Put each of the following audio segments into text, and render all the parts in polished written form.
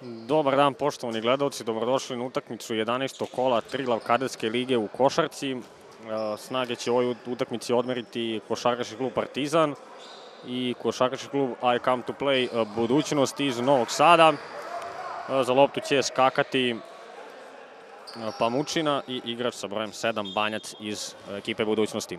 Dobar dan, poštovani gledalci, dobrodošli na utakmicu 11. kola Triglav kadetske lige u košarci. Snage će u ovoj utakmici odmeriti košarkaški klub Partizan i košarkaški klub I Come to Play Budućnost iz Novog Sada. Za loptu će skakati Pamučina i igrač sa brojem 7 Banjac iz ekipe Budućnosti.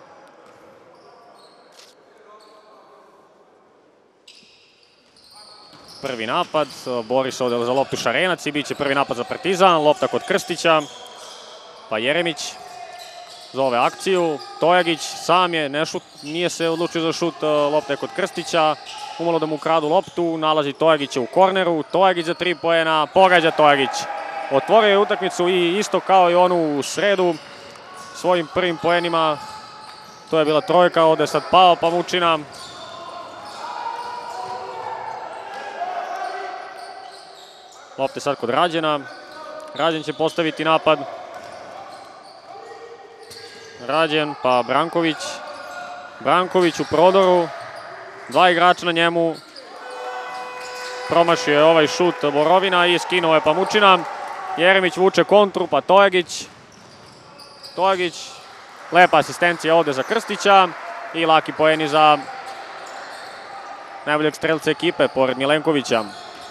Prvi napad, bori se ovde za loptu Šarenac i bit će prvi napad za Partizan, lopta kod Krstića, pa Jeremić zove akciju, Tojagić sam je, nije se odlučio za šut, lopta je kod Krstića, umalo da mu ukradu loptu, nalazi Tojagića u korneru, Tojagić za 3 poena, pogađa Tojagić. Otvorio je utakmicu i isto kao i onu u sredu svojim prvim poenima, to je bila trojka, ovde je sad pao Pamučina. Lopte sad kod Rađena. Rađen će postaviti napad. Rađen pa Branković. Branković u prodoru. Dva igrača na njemu. Promašio je ovaj šut Borovina i skinuo je Pamučina. Jeremić vuče kontru pa Tojagić. Tojagić. Lepa asistencija ovde za Krstića. I laki poeni za najboljeg strelca ekipe pored Milenkovića.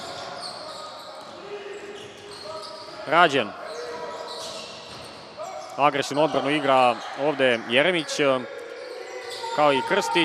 Rađen. Agresivnu odbranu igra ovde Jeremić, kao i Krstić.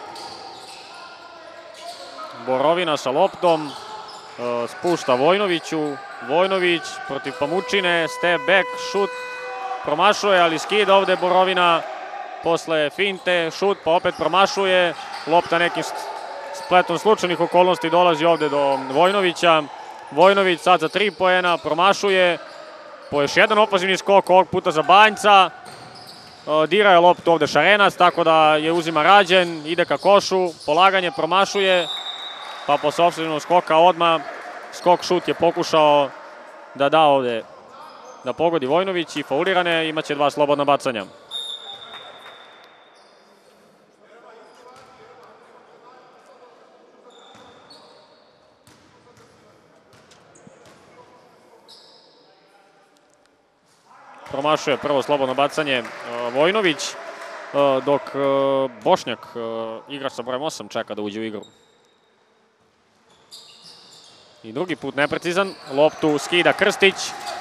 Borovina sa loptom, spušta Vojnoviću. Vojnović protiv Pamučine, step back, šut, promašuje, ali skida ovde Borovina. Posle finte, šut, pa opet promašuje. Lopta nekim spletom slučajnih okolnosti dolazi ovde do Vojnovića. Vojnović sad za 3 poena, promašuje. Po još jedan opazivni skok, ovog puta za Banjca. Dira je loptu ovde Šarenac, tako da je uzima Rađen, ide ka košu, polaganje, promašuje. Pa posle opazivnog skoka odmah, skok šut je pokušao da da ovde, da pogodi Vojnović i faulirane, imaće 2 slobodna bacanja. Promašuje prvo slobodno bacanje Vojnović, dok Bošnjak, igrač sa brojem 8, čeka da uđe u igru. I drugi put neprecizan, loptu skida Krstić.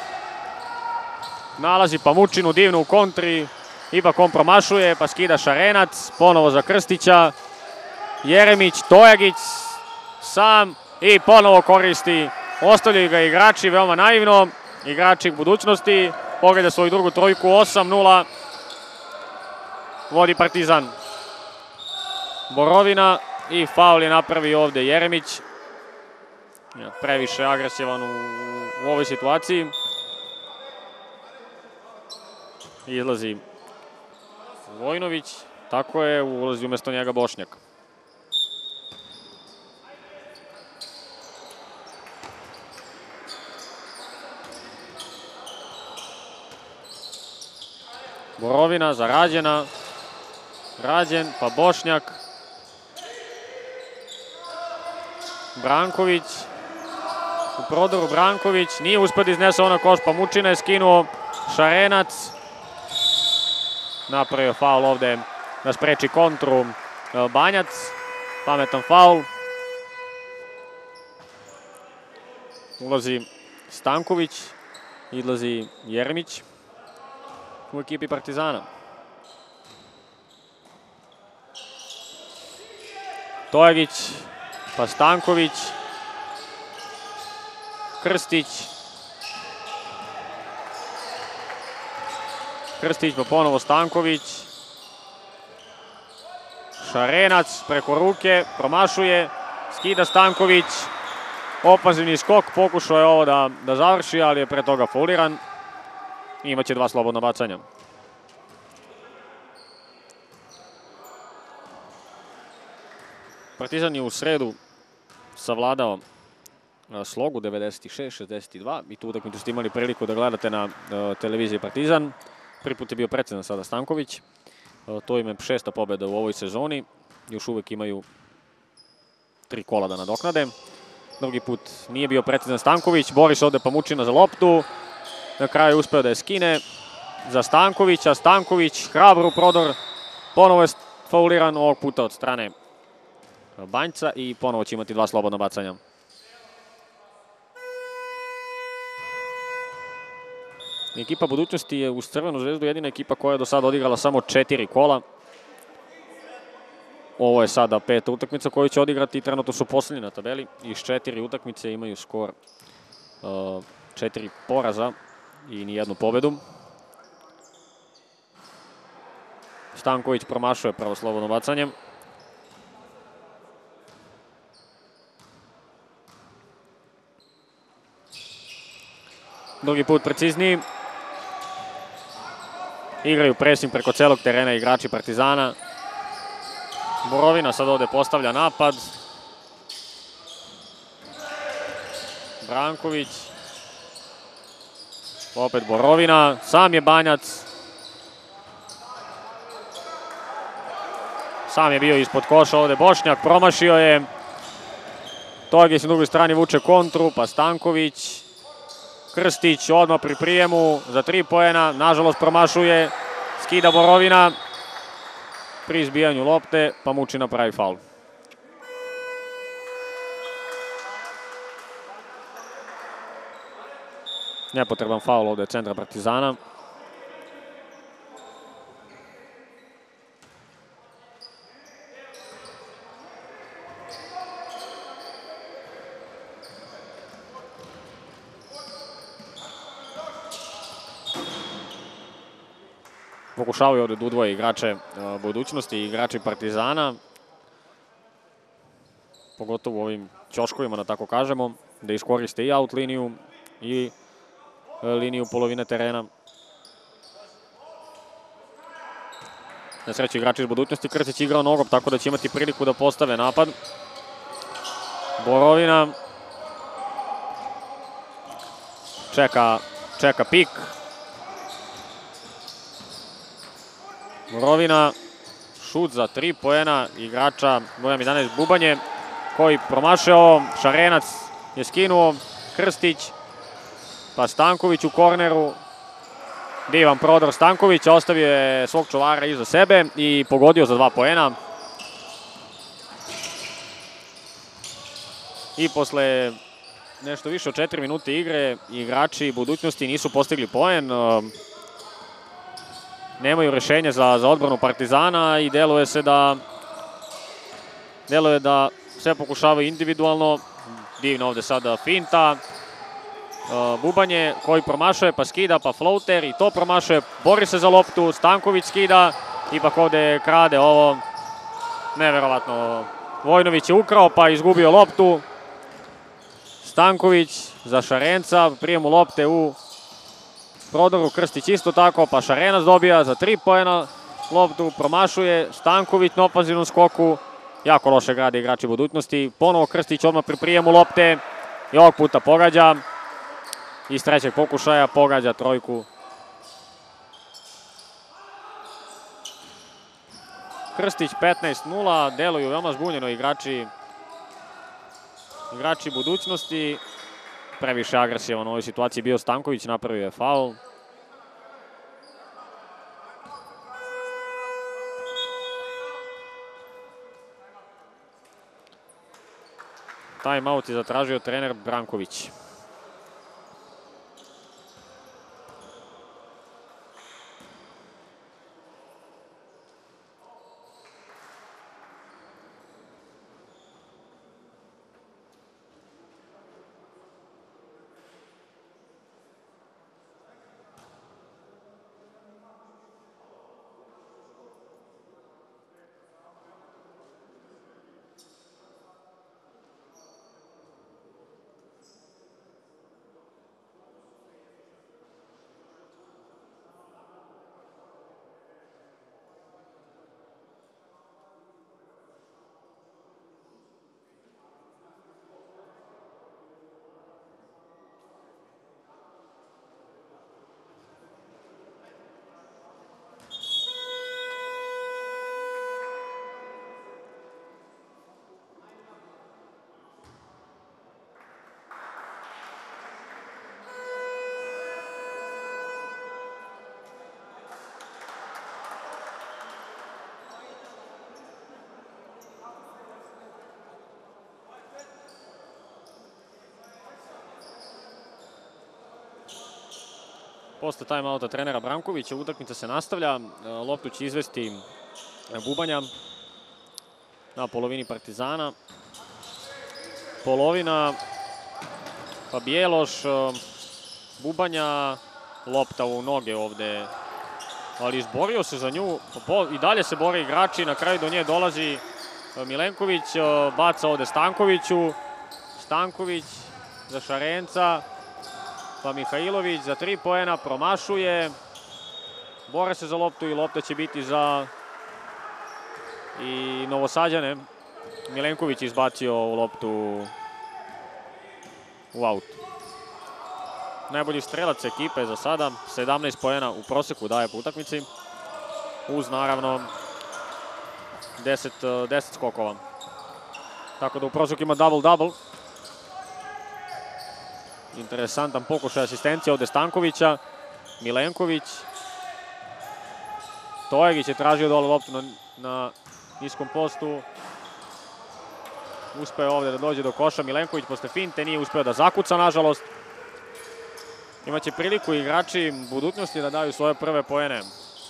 Nalazi Pamučinu divno u kontri, ipak on promašuje, pa skida Šarenac, ponovo za Krstića. Jeremić, Tojagić, sam i ponovo koristi. Ostavljaju ga igrači, veoma naivno, igrači Budućnosti. Pogleda svoju drugu trojku, 8-0, vodi Partizan. Borovina i faul je napravio ovde Jeremić. Previše agresivan u ovoj situaciji. Izlazi Vojnović, tako je, ulazi umesto njega Bošnjak. Borovina za Rađena. Rađen pa Bošnjak. Branković. U prodoru Branković. Nije uspio da iznese ona koš, Pamučina je skinuo. Šarenac. Napravio faul ovde da spreči kontru Banjac. Pametan faul. Ulazi Stanković. Izlazi Jeremić u ekipi Partizana. Tojagić, pa Stanković, Krstić. Krstić pa ponovo Stanković. Šarenac preko ruke, promašuje, skida Stanković. Opazivni skok, pokušao je ovo da završi, ali je pre toga fauliran. Imaće 2 slobodna bacanja. Partizan je u sredu savladao Slogu 96-62 i tu utakmicu ste imali priliku da gledate na televiziji Partizan. Prvi put je bio precizan sada Stanković. To im je 6. pobjeda u ovoj sezoni. Još uvek imaju 3 kola da nadoknade. Drugi put nije bio precizan Stanković, bori se ovde Pamučina za loptu. Na kraju je uspeo da je skine za Stankovića. Stanković hrabro u prodor, ponovo je fauliran ovog puta od strane Banjca i ponovo će imati 2 slobodna bacanja. Ekipa Budućnosti je uz Crvenu zvezdu jedina ekipa koja je do sada odigrala samo 4 kola. Ovo je sada 5. utakmica koju će odigrati i trenutno su posljednji na tabeli. Iz 4 utakmice imaju skor 4 poraza i nijednu pobedu. Stanković promašuje prvo slobodno bacanje. Drugi put precizniji. Igraju presing preko celog terena igrači Partizana. Borovina sad ovde postavlja napad. Branković. Opet Borovina. Sam je Banjac. Sam je bio ispod koša ovde Bošnjak. Promašio je. Togić na drugoj strani vuče kontru. Pa Stanković. Krstić odmah pri prijemu za 3 poena. Nažalost promašuje. Skida Borovina. Pri izbijanju lopte Pamučina pravi faul. Nepotreban faul ovde centra Partizana. Pokušavaju ovde da udvoje igrače Budućnosti i igrači Partizana. Pogotovo u ovim ćoškovima, da tako kažemo, da iskoriste i out liniju i liniju polovine terena. Na sreću igrači iz Budućnosti, Krstić igrao nogom, tako da će imati priliku da postave napad. Borovina čeka pik. Borovina, šut za 3 poena igrača brojem 11 Bubanje, koji promašao. Šarenac je skinuo. Krstić, pa Stanković u korneru. Divan prodor Stankovića, ostavio je svog čuvara iza sebe i pogodio za 2 poena. I posle nešto više od 4 minute igre igrači Budućnosti nisu postigli poen. Nemaju rešenje za odbranu Partizana i deluje da sve pokušavaju individualno. Divno ovde sada finta. Bubanje koji promašuje, pa skida, pa floater i to promašuje. Bori se za loptu, Stanković skida. Ipak ovde krade ovo. Neverovatno. Vojnović je ukrao, pa izgubio loptu. Stanković za Šarenca, prijemu lopte u prodoru. Krstić isto tako, pa Šarenac dobija za 3 poena loptu, promašuje. Stanković na ofanzivnom skoku. Jako loše grade igrači Budućnosti. Ponovo Krstić odmah pri prijemu lopte i ovog puta pogađa. Iz trećeg pokušaja pogađa trojku. Krstić 15-0, deluju veoma zbunjeno igrači Budućnosti. Previše agresivan u ovoj situaciji bio Stanković, napravio je faul. Time-out je zatražio trener Branković. Posle timeouta trenera Brankovića utakmica se nastavlja. Loptu će izvesti Bubanja na polovini Partizana. Polovina, pa Bjeloš, Bubanja, lopta u noge ovde, ali izborio se za nju. I dalje se bore igrači, na kraju do nje dolazi Milenković, baca ovde Stankoviću. Stanković za Šarenca, pa Mihajlović za 3 poena, promašuje. Bore se za loptu i lopta će biti za i Novosađane. Milenković izbacio loptu u aut. Najbolji strelac ekipe za sada, 17 poena u proseku daje po utakmici, uz naravno 10 skokova. Tako da u proseku ima double-double. Interesantan pokušaj asistencije ovde Stankovića. Milenković. Tojegić je tražio dole loptu na niskom postu. Uspeo ovde da dođe do koša. Milenković posle finte nije uspeo da zakuca, nažalost. Imaće priliku igrači budućnosti da daju svoje prve poene.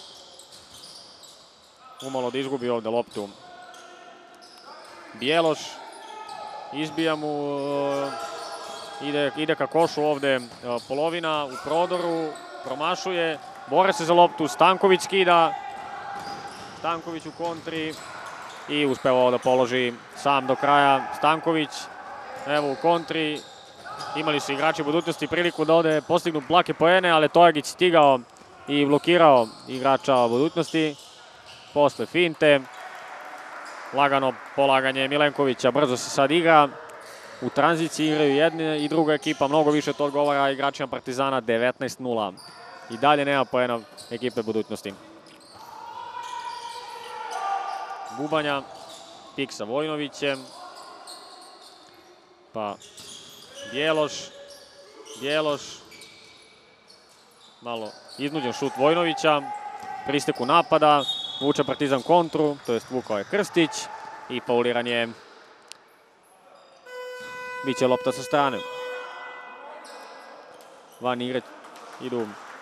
Umalo da izgubi ovde loptu Bjeloš. Izbija mu, ide ka košu ovde polovina u prodoru, promašuje, bore se za loptu, Stanković skida, Stanković u kontri i uspeva da položi sam do kraja Stanković. Evo u kontri, imali su igrači budućnosti priliku da ovde postignu lake poene, ali Tojagić stigao i blokirao igrača budućnosti. Posle finte, lagano polaganje Milenkovića, brzo se sad igra. U tranziciji igraju jedna i druga ekipa, mnogo više to odgovara igračima Partizana, 19-0. I dalje nema poena ekipe budućnosti. Bubanja, pik sa Vojnovićem, pa Bjeloš, malo iznuđen šut Vojnovića, pristeku napada, vuče Partizan kontru, to jest vukao je Krstić i fauliran je. Biće lopta sa strane. Van igre idu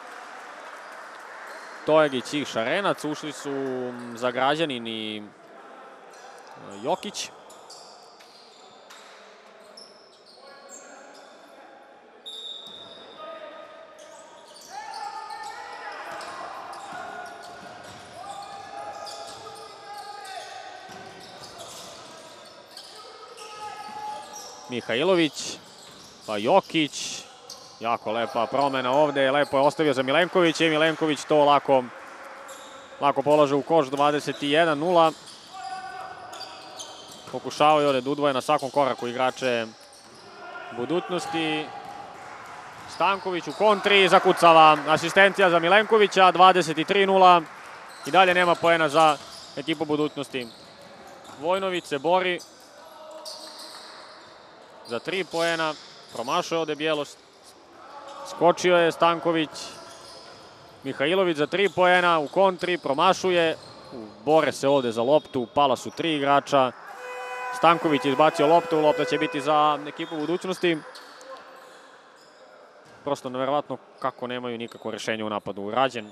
Tojagić i Šarenac, ušli su Zagrađanin i Jokić. Mihajlović, pa Jokić, jako lepa promena ovde, lepo je ostavio za Milenkovića i Milenković to lako polaže u koš, 21-0. Pokušavaju ovde da udvoje na svakom koraku igrače budućnosti. Stanković u kontri, zakucava asistencija za Milenkovića, 23-0. I dalje nema poena za ekipu budućnosti. Vojnović se bori za 3 poena, promašao ovde Bjeloš, skočio je Stanković, Mihajlović za 3 poena, u kontri, promašuje, bore se ovde za loptu, pala su 3 igrača, Stanković je izbacio loptu, lopta će biti za ekipu budućnosti. Prosto neverovatno kako nemaju nikakvo rešenje u napadu.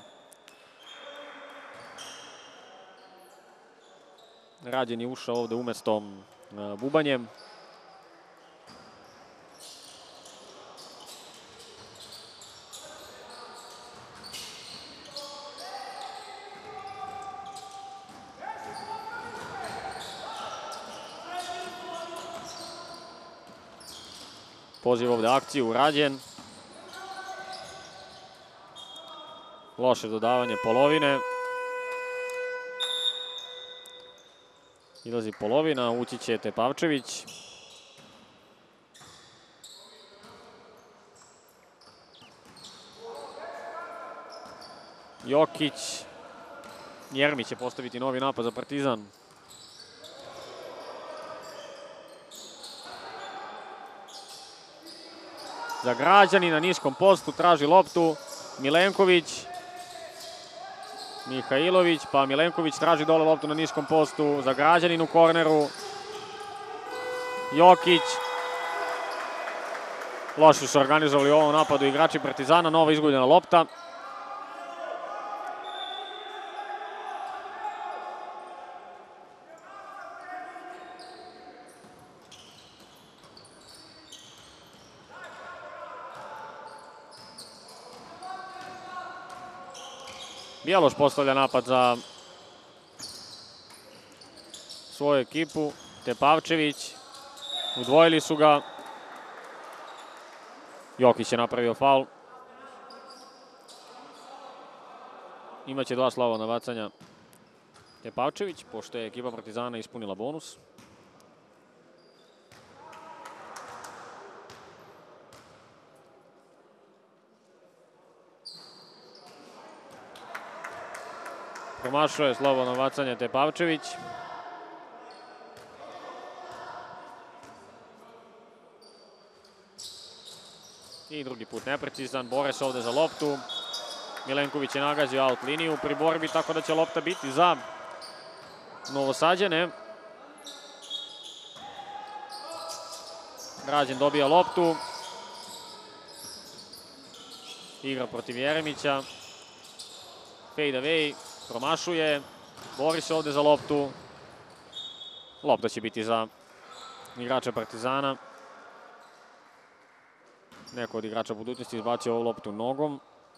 Rađen je ušao ovde umesto Bubanjem. Poziv ovde akciju, Rađen. Loše dodavanje polovine. Ilazi polovina, ući će Tepavčević. Jokić. Jermić će postaviti novi napad za Partizan. Zagrađani na niskom postu, traži loptu. Milenković. Mihajlović, pa Milenković traži dole loptu na niskom postu. Zagrađanin u korneru. Jokić. Loše su organizovali u ovom napadu igrači Partizana. Nova izgubljena lopta. Bjeloš postavlja napad za svoju ekipu. Tepavčević. Udvojili su ga. Jokić je napravio faul. Imaće 2 slobodna bacanja Tepavčević, pošto je ekipa Partizana ispunila bonus. Promašuje slobodno bacanje Tepavčević. I drugi put neprecizan. Bore se ovde za loptu. Milenković je nagazio out liniju pri borbi, tako da će lopta biti za Novosađane. Rađen dobija loptu. Igra protiv Jeremića. Fade away. Promašuje. Bori se ovde za loptu. Lopta će biti za igrača Partizana. Neko od igrača budućnosti izbacio ovu loptu nogom.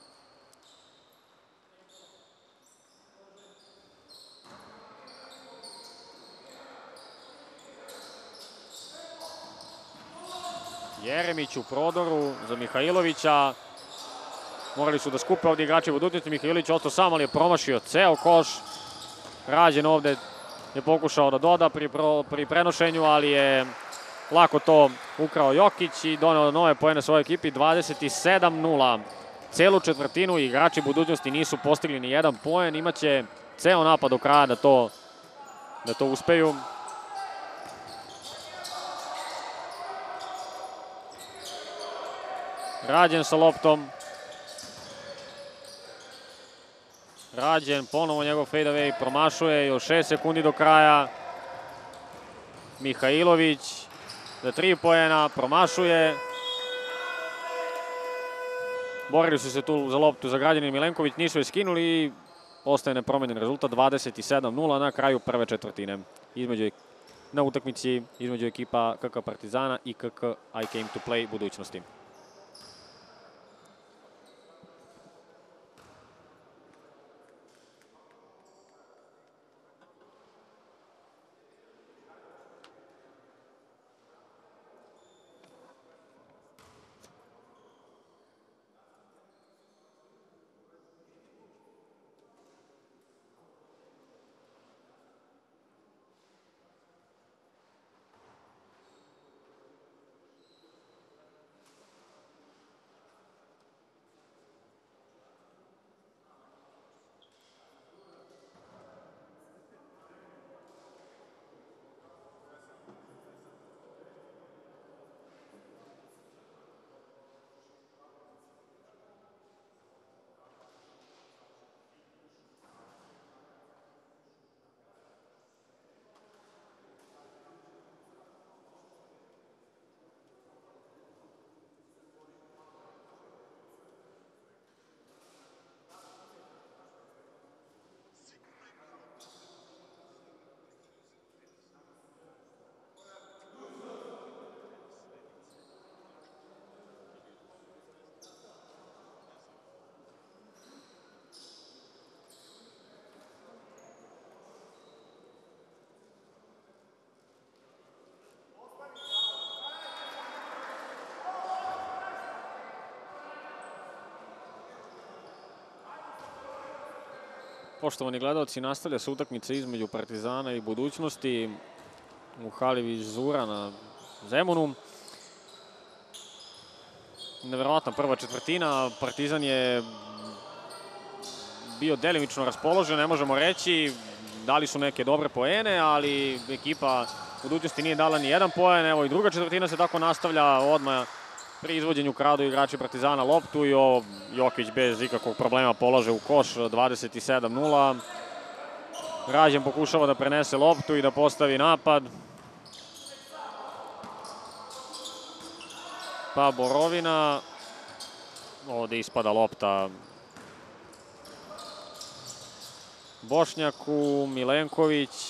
Jeremić u prodoru za Mihajlovića. Morali su da skupe ovdje igrači budućnosti. Mihajlović ostao sam, ali je promašio ceo koš. Rađen ovde je pokušao da doda pri prenošenju, ali je lako to ukrao Jokić i doneo nove poene svojoj ekipi. 27-0. Celu četvrtinu igrači budućnosti nisu postigli ni jedan poen. Imaće ceo napad do kraja da to uspeju. Rađen sa loptom. Rađen, ponovo njegov fade away, promašuje, još 6 sekundi do kraja. Mihajlović za 3 poena, promašuje. Borili su se tu za loptu za Građanin Milenković, nisu je skinuli i ostaje nepromenjen rezultat 27-0 na kraju prve četvrtine. Na utakmici između ekipa KK Partizana i KK I Came to Play budućnosti. Poštovani gledalci, nastavlja se utakmica između Partizana i budućnosti u hali Vizura na Zemunu. Neverovatna prva četvrtina. Partizan je bio delimično raspoložen, ne možemo reći. Dali su neke dobre poene, ali ekipa budućnosti nije dala ni jedan poen. Evo i druga četvrtina se tako nastavlja odmah. Pri izvođenju kradu igrači Partizana loptu i ovo Jokić bez ikakvog problema polaže u koš, 27-0. Rađen pokušava da prenese loptu i da postavi napad. Pa Borovina. Ovde ispada lopta Bošnjaku, Milenković.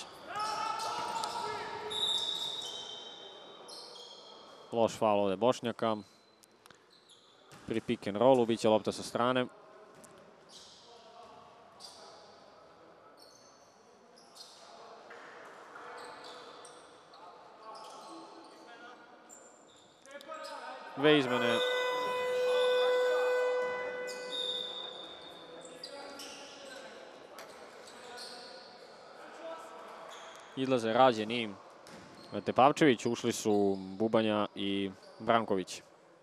Loš faul ovde Bošnjaka. Pri pick and rollu biće lopta sa strane. Dve izmene. Izlaze Rađen i Tepavčević, ušli su Bubanja i Branković.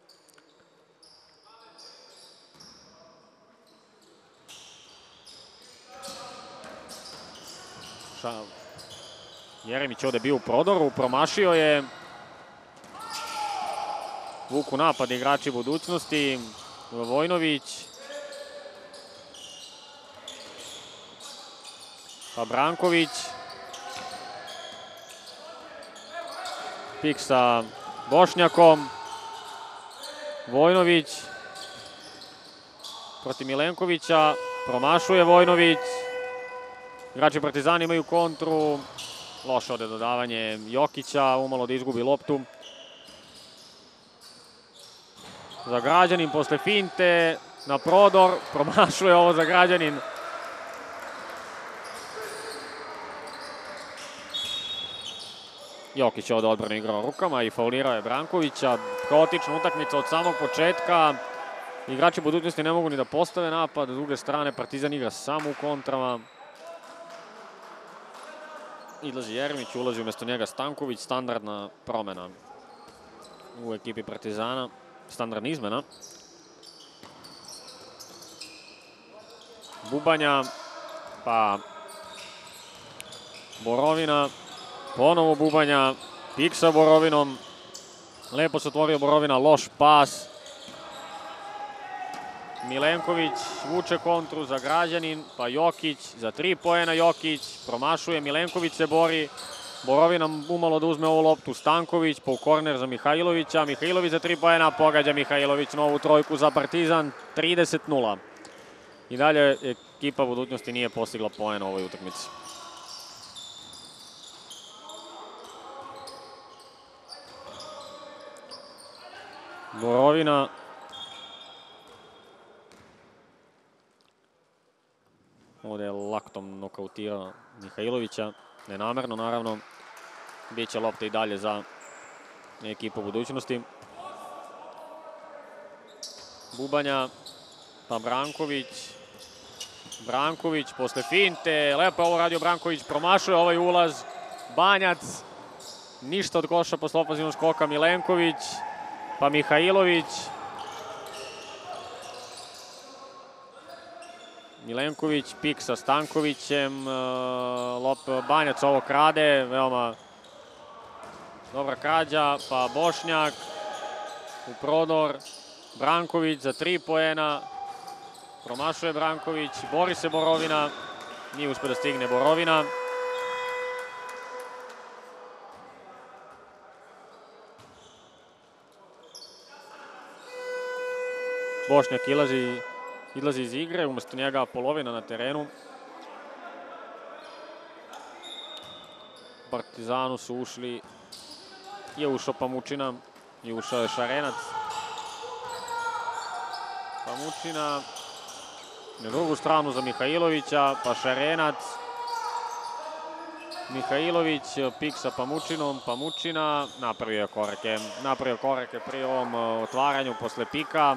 Jeremić ovde bio u prodoru, promašio je. Vuku napad igrači budućnosti. Vojnović. Pa Branković. Pik sa Bošnjakom. Vojnović. Protiv Milenkovića. Promašuje Vojnović. Igrači Partizana imaju kontru. Loše ovde dodavanje Jokića. Umalo da izgubi loptu. Zagrađanin posle finte. Na prodor. Promašuje ovo Zagrađanin. Jokić je ovde odbrano igrao rukama i faulirao je Brankovića. Kaotična utakmica od samog početka. Igrači budućnosti ne mogu ni da postave napad. S druge strane Partizan igra samo u kontrama. Izlazi Jeremić, ulazi umesto njega Stanković. Standardna promena u ekipi Partizana. Standardna izmena. Bubanja, pa Borovina. Ponovo Bubanja, pik sa Borovinom. Lepo se otvorio Borovina, loš pas. Milenković vuče kontru za Zagrađanin, pa Jokić, za 3 poena Jokić, promašuje, Milenković se bori. Borovina umalo da uzme ovu loptu, Stanković, po korner za Mihajlovića. Mihajlović za 3 poena, pogađa Mihajlović novu trojku za Partizan, 30-0. I dalje ekipa budućnosti nije postigla poen u ovoj utakmici. Borovina. Ovde je laktom nokautirao Mihajlovića. Nenamerno, naravno. Biće lopta i dalje za ekipu budućnosti. Bubanja, pa Branković. Branković posle finte. Lepo je ovo radio Branković. Promašuje ovaj ulaz. Banjac. Ništa od koša posle ofenzivnog skoka. Milenković. Pa Mihajlović. Milenković, pik sa Stankovićem. Banjac ovo krade. Veoma dobra krađa. Pa Bošnjak. U prodor. Branković za 3 poena. Promašuje Branković. Bori se Borovina. Nije uspio da stigne Borovina. Bošnjak izlazi iz igre, umesto njega polovina na terenu. Partizanu su ušli, je ušao Pamučina i ušao je Šarenac. Pamučina na drugu stranu za Mihajlovića, pa Šarenac. Mihajlović, pik sa Pamučinom, Pamučina napravio korake pri ovom otvaranju posle pika.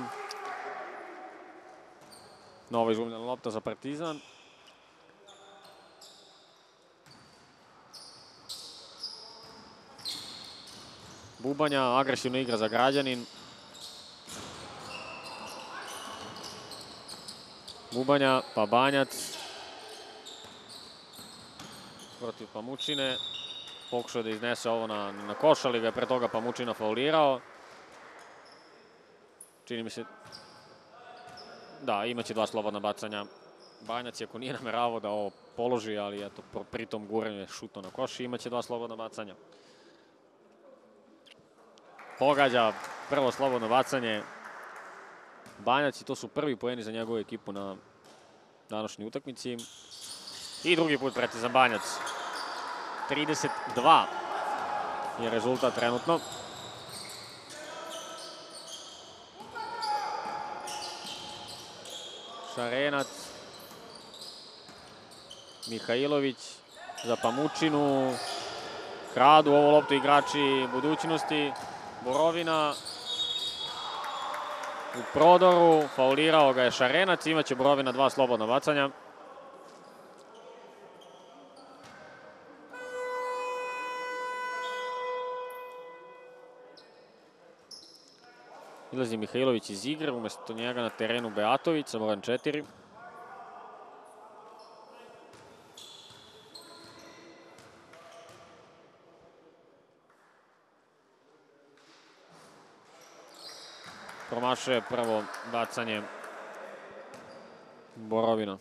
Nova izgubljena lopta za Partizan. Bubanja, agresivna igra za Građanin. Bubanja, pa Banjac. Protiv Pamučine. Pokušao da iznese ovo na koš, ali ga je pre toga Pamučina faulirao. Čini mi se... Da, imaće 2 slobodna bacanja. Banjac, ako nije nameravao da ovo položi, ali eto, pritom guranju je šutno na koš i imaće 2 slobodna bacanja. Pogađa prvo slobodno bacanje Banjac i to su prvi poeni za njegovu ekipu na današnjoj utakmici. I drugi put precizan Banjac. 32 je rezultat trenutno. Šarenac. Mihajlović za Pamučinu. Kradu ovu loptu igrači budućnosti. Borovina. u prodoru, faulirao ga je Šarenac, imaće Borovina 2 slobodna bacanja. Izlazi Mihajlović iz igre, umesto njega na terenu Beatović sa brojem 4. Promašuje prvo bacanje Borovina.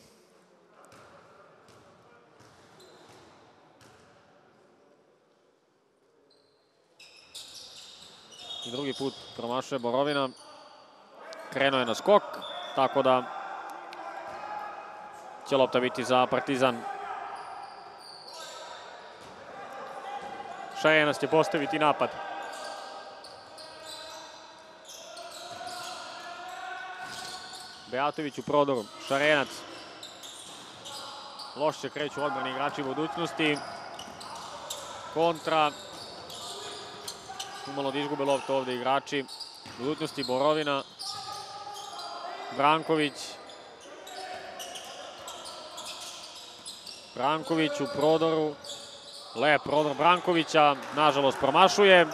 I drugi put promašuje Borovina. Krenuo je na skok, tako da će lopta biti za Partizan. Šarenac će postaviti napad. Beatović u prodoru, Šarenac. Loše kreću odbrani igrači budućnosti. Kontra. Umalo da izgube loptu ovde igrači budućnosti. Borovina. Branković. Branković u prodoru. Lep prodor Brankovića. Nažalost promašuje.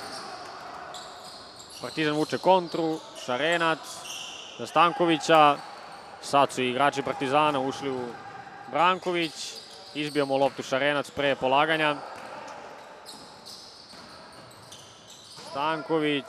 Partizan vuče kontru. Šarenac. Za Stankovića. Sad su igrači Partizana ušli u Branković. Izbio mu loptu Šarenac pre polaganja. Stanković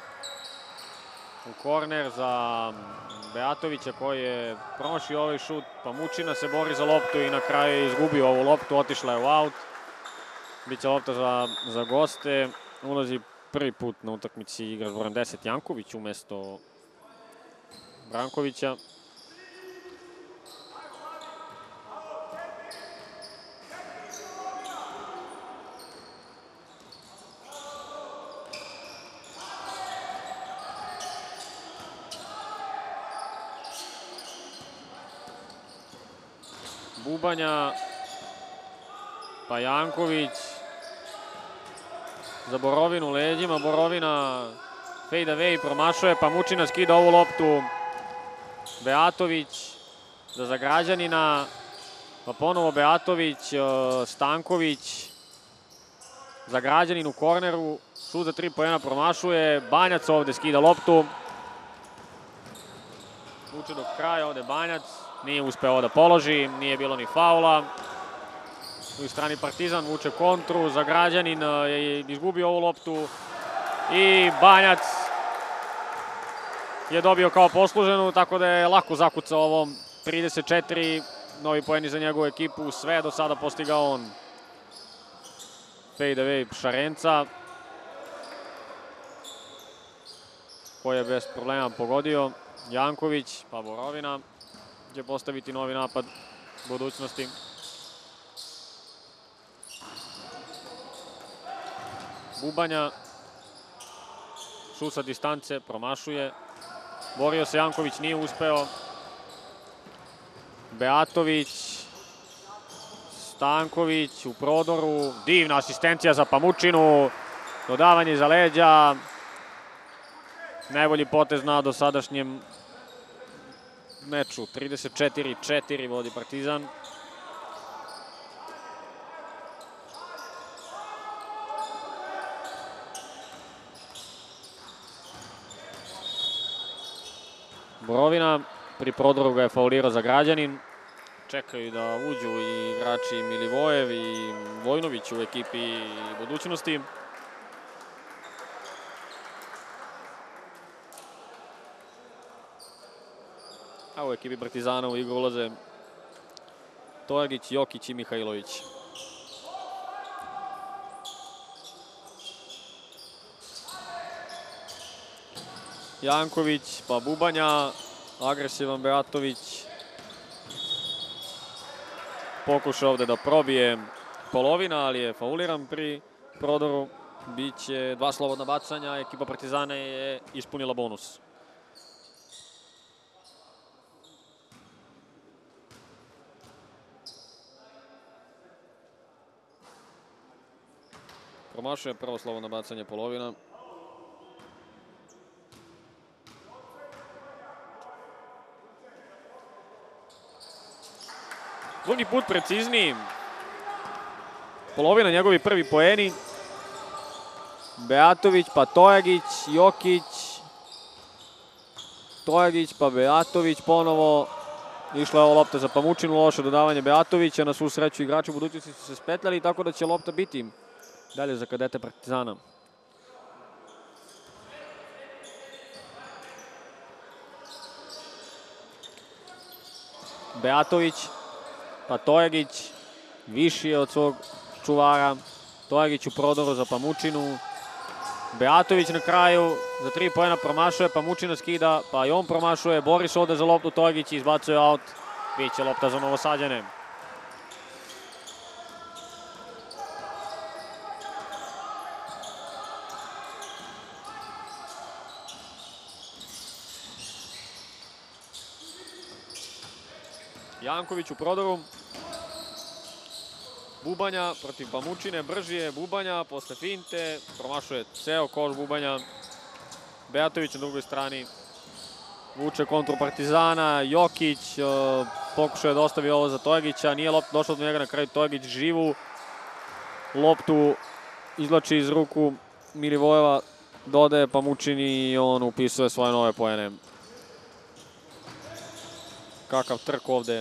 u korner za Beatovića koji je promašio ovaj šut. Pamučina se bori za loptu i na kraju je izgubio ovu loptu. Otišla je u aut. Biće lopta za goste. Ulazi prvi put na utakmici igrač brojem 10 Janković umesto Brankovića. Bubanja, pa Janković za Borovinu leđima. Borovina fade away, promašuje, Pamučina skida ovu loptu. Beatović za Zagrađanina, pa ponovo Beatović, Stanković. Zagrađanin u korneru, šut za 3 poena promašuje. Banjac ovde skida loptu. Vuče do kraja ovde Banjac. Nije uspeo da položi, nije bilo ni faula. U strani Partizan vuče kontru, Zagrađanin je izgubio ovu loptu i Banjac je dobio kao posluženu, tako da je lako zakucao ovom 34. Novi poeni za njegovu ekipu, sve je do sada postigao on. Fade away Šarenca, koji je bez problema pogodio. Janković, pa Borovina će postaviti novi napad budućnosti. Bubanja, šut sa distance, promašuje. Borio se Janković, nije uspeo. Beatović, Stanković u prodoru, divna asistencija za Pamučinu, dodavanje iza leđa. Najbolji potez na dosadašnjem meču, 34-4 vodi Partizan. Borovina, pri prodoru ga je faulirao Zagrađanin. Čekaju da uđu i igrači Milivojev i Vojnović u ekipi budućnosti. A u ekipi Partizana u igru ulaze Tojagić, Jokić i Mihajlović. Janković, pa Bubanja, agresivan Beatović. Pokušao ovde da probije Polovina, ali je fauliran pri prodoru. Biće 2 slobodna bacanja, ekipa Partizana je ispunila bonus. Promašuje prvo slobodno bacanje Polovina. Drugi put precizniji. Polovina njegovi prvi poeni. Beatović, pa Tojagić, Jokić. Tojagić, pa Beatović ponovo. Išla je ova lopta za Pamučinu, loše dodavanje Beatovića. Na svu sreću igrači u budućnosti su se spetljali, tako da će lopta biti dalje za kadete Partizana. Beatović, pa Tojagić, viši je od svog čuvara. Tojagić u prodoru za Pamučinu. Beatović na kraju za 3 poena promašuje, Pamučina skida, pa i on promašuje. Boris ode za loptu, Tojagić izbacuje aut. Biće lopta za Novosađane. Janković u prodoru. Bubanja protiv Pamučine, brži je Bubanja posle finte, promašuje ceo koš Bubanja. Beatović na drugoj strani vuče kontru Partizana, Jokić pokušao je da ostavi ovo za Tojagića, nije lopta došla do njega, na kraju Tojagić živu loptu izvlači iz ruku Milivojeva, dodaje Pamučini i on upisuje svoje nove poene. Kakav trk ovde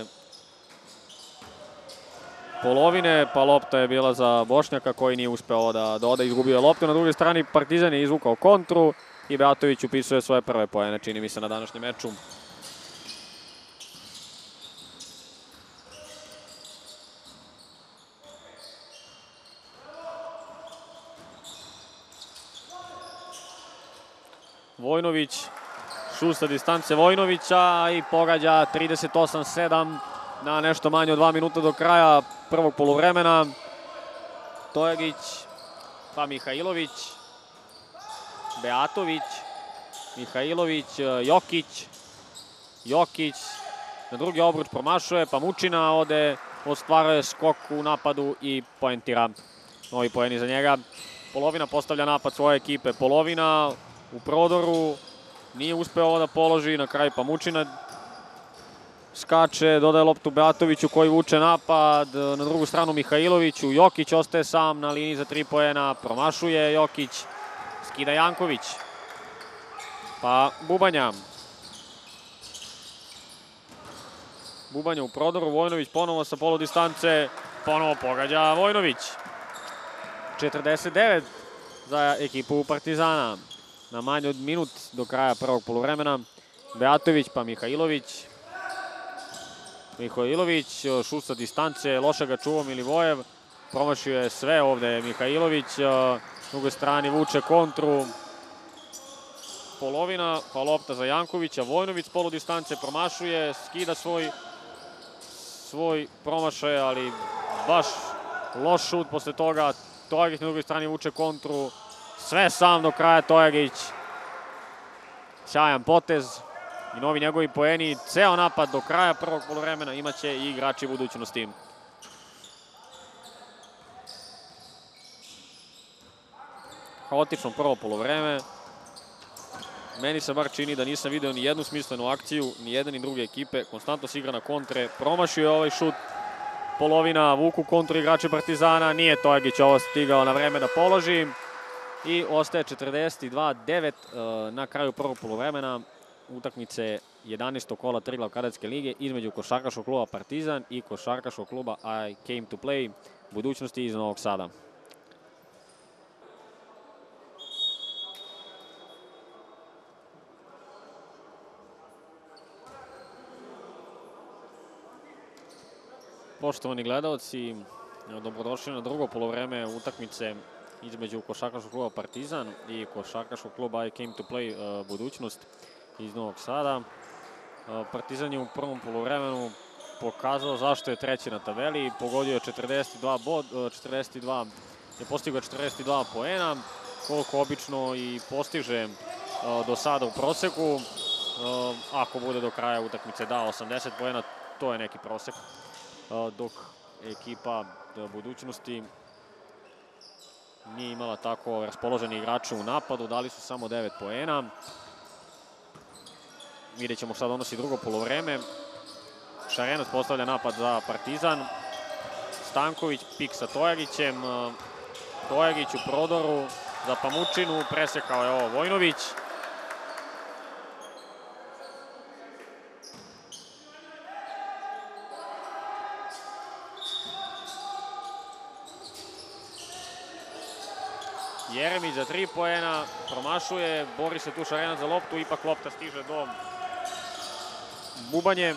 polovine, pa lopta je bila za Bošnjaka koji nije uspeo da doda, izgubio je loptu. Na drugoj strani Partizan je izvukao kontru i Beatović upisuje svoje prve poene, čini mi se, na današnjem meču. Vojnović, šut sa distance Vojnovića i pogađa 38-7 na nešto manje od 2 minuta do kraja prvog poluvremena. Tojagić, pa Mihajlović, Beatović, Mihajlović, Jokić. Jokić na drugi obruč promašuje, Pamučina ode, ostvaruje skok u napadu i poentira. Novi poeni za njega. Polovina postavlja napad svoje ekipe. Polovina u prodoru, nije uspeo ovo da položi, na kraju Pamučina skače, dodaje loptu Beatoviću koji vuče napad, na drugu stranu Mihajloviću, Jokić ostaje sam na liniji za 3 poena, promašuje Jokić, skida Janković, pa Bubanja. Bubanja u prodoru, Vojnović ponovo sa polu distance, ponovo pogađa Vojnović. 49 za ekipu Partizana. Na manje od minut do kraja prvog poluvremena. Beatović pa Mihajlović. Mihajlović, šut sa distance, loše ga čuva Milivojev. Promašio je sve ovde Mihajlović. Na drugoj strani vuče kontru. Polovina, pa lopta za Jankovića. Vojnović s polu distance promašuje, skida svoj promašaj, ali baš loš šut posle toga. Tojagić na drugoj strani vuče kontru. Sve sam do kraja Tojagić. Sjajan potez i novi njegovi poeni. Ceo napad do kraja prvog poluvremena imaće i igrači budućnosti. Haotično prvo poluvreme. Meni se bar čini da nisam video ni jednu smislenu akciju, ni jedan ni druge ekipe. Konstantno se igra na kontre. Promašio je ovaj šut. Polovina vuku kontru igrači Partizana. Nije Tojagić ovo stigao na vreme da položi. I ostaje 42-9 na kraju prvog poluvremena utakmice 11. kola Triglav kadetske lige između košarkaškog kluba Partizan i košarkaškog kluba I Came to Play budućnosti iz Novog Sada. Poštovani gledalci, dobrodošli na drugo poluvreme utakmice između košarkaškog kluba Partizan i košarkaškog kluba I Came to Play budućnost iz Novog Sada. Partizan je u prvom poluvremenu pokazao zašto je treći na tabeli, pogodio je 42, je postigao 42 poena, koliko obično i postiže do sada u proseku. Ako bude do kraja utakmice da 80 poena, to je neki prosek, dok ekipa budućnosti nije imala tako raspoloženi igrači u napadu, dali su samo 9 poena. Vidjet ćemo šta donosi drugo poluvreme. Šarenac postavlja napad za Partizan. Stanković, pik sa Tojagićem. Tojagić u prodoru za Pamučinu, presekao je ovo Vojnović. Jeremić za 3 poena, promašuje, bori se tu Šarenac za loptu, ipak lopta stiže do Bubanje.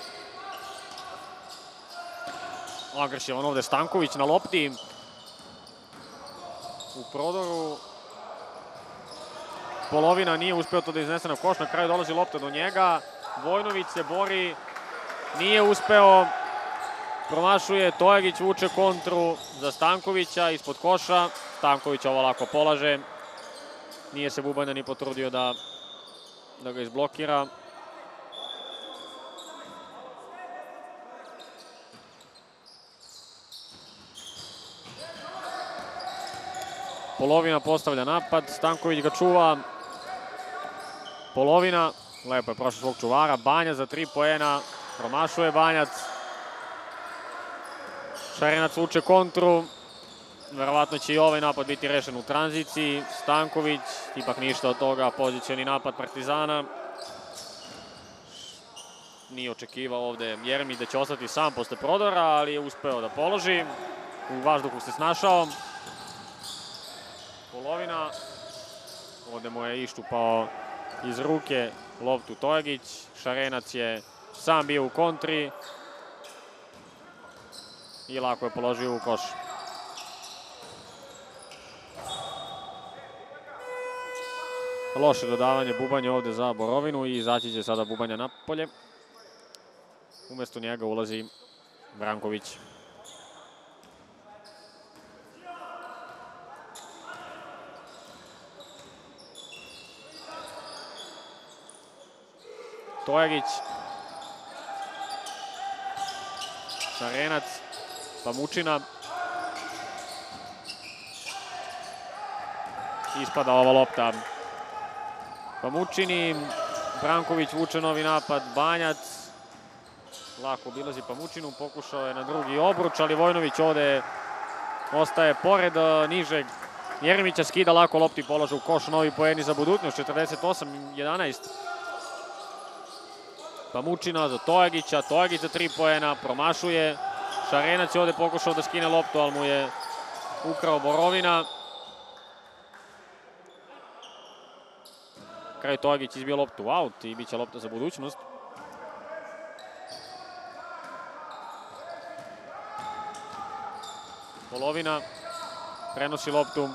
Agresivan ovde Stanković na lopti. U prodoru Polovina nije uspeo to da iznese na koš, na kraju dolazi lopta do njega. Vojnović se bori, nije uspeo, promašuje, Tojagić vuče kontru za Stankovića ispod koša. Stanković ovo lako polaže, nije se Bubanja ni potrudio da ga izblokira. Polovina postavlja napad, Stanković ga čuva. Polovina, lepo je prošao svog čuvara. Banjac za 3 poena, promašuje Banjac. Šarenac vuče kontru. Verovatno će i ovaj napad biti rešen u tranziciji. Stanković, ipak ništa od toga, pozicioni napad Partizana. Nije očekivao ovde Jeremić da će ostati sam posle prodora, ali je uspeo da položi. U vazduhu se snašao. Polovina, ovde mu je iščupao iz ruke loptu Tojagić. Šarenac je sam bio u kontri i lako je položio u koš. Loše dodavanje Bubanje ovde za Borovinu i izaći će sada Bubanja napolje. Umesto njega ulazi Branković. Tojagić, Šarenac, Pamučina. Ispada ova lopta Pamučini. Branković vuče novi napad, Banjac. Lako obilazi Pamučinu, pokušao je na drugi obruč, ali Vojnović ovde ostaje pored nižeg Jeremića, skida lako lopti, polaže u koš, novi poeni za budućnost, 48-11. Pamučina za Tojagića, Tojagić za 3 poena, promašuje. Šarenac je ovde pokušao da skine loptu, ali mu je ukrao Borovina. Kraj Tojagić izbio loptu u aut i bit će lopta za budućnost. Polovina prenosi loptu.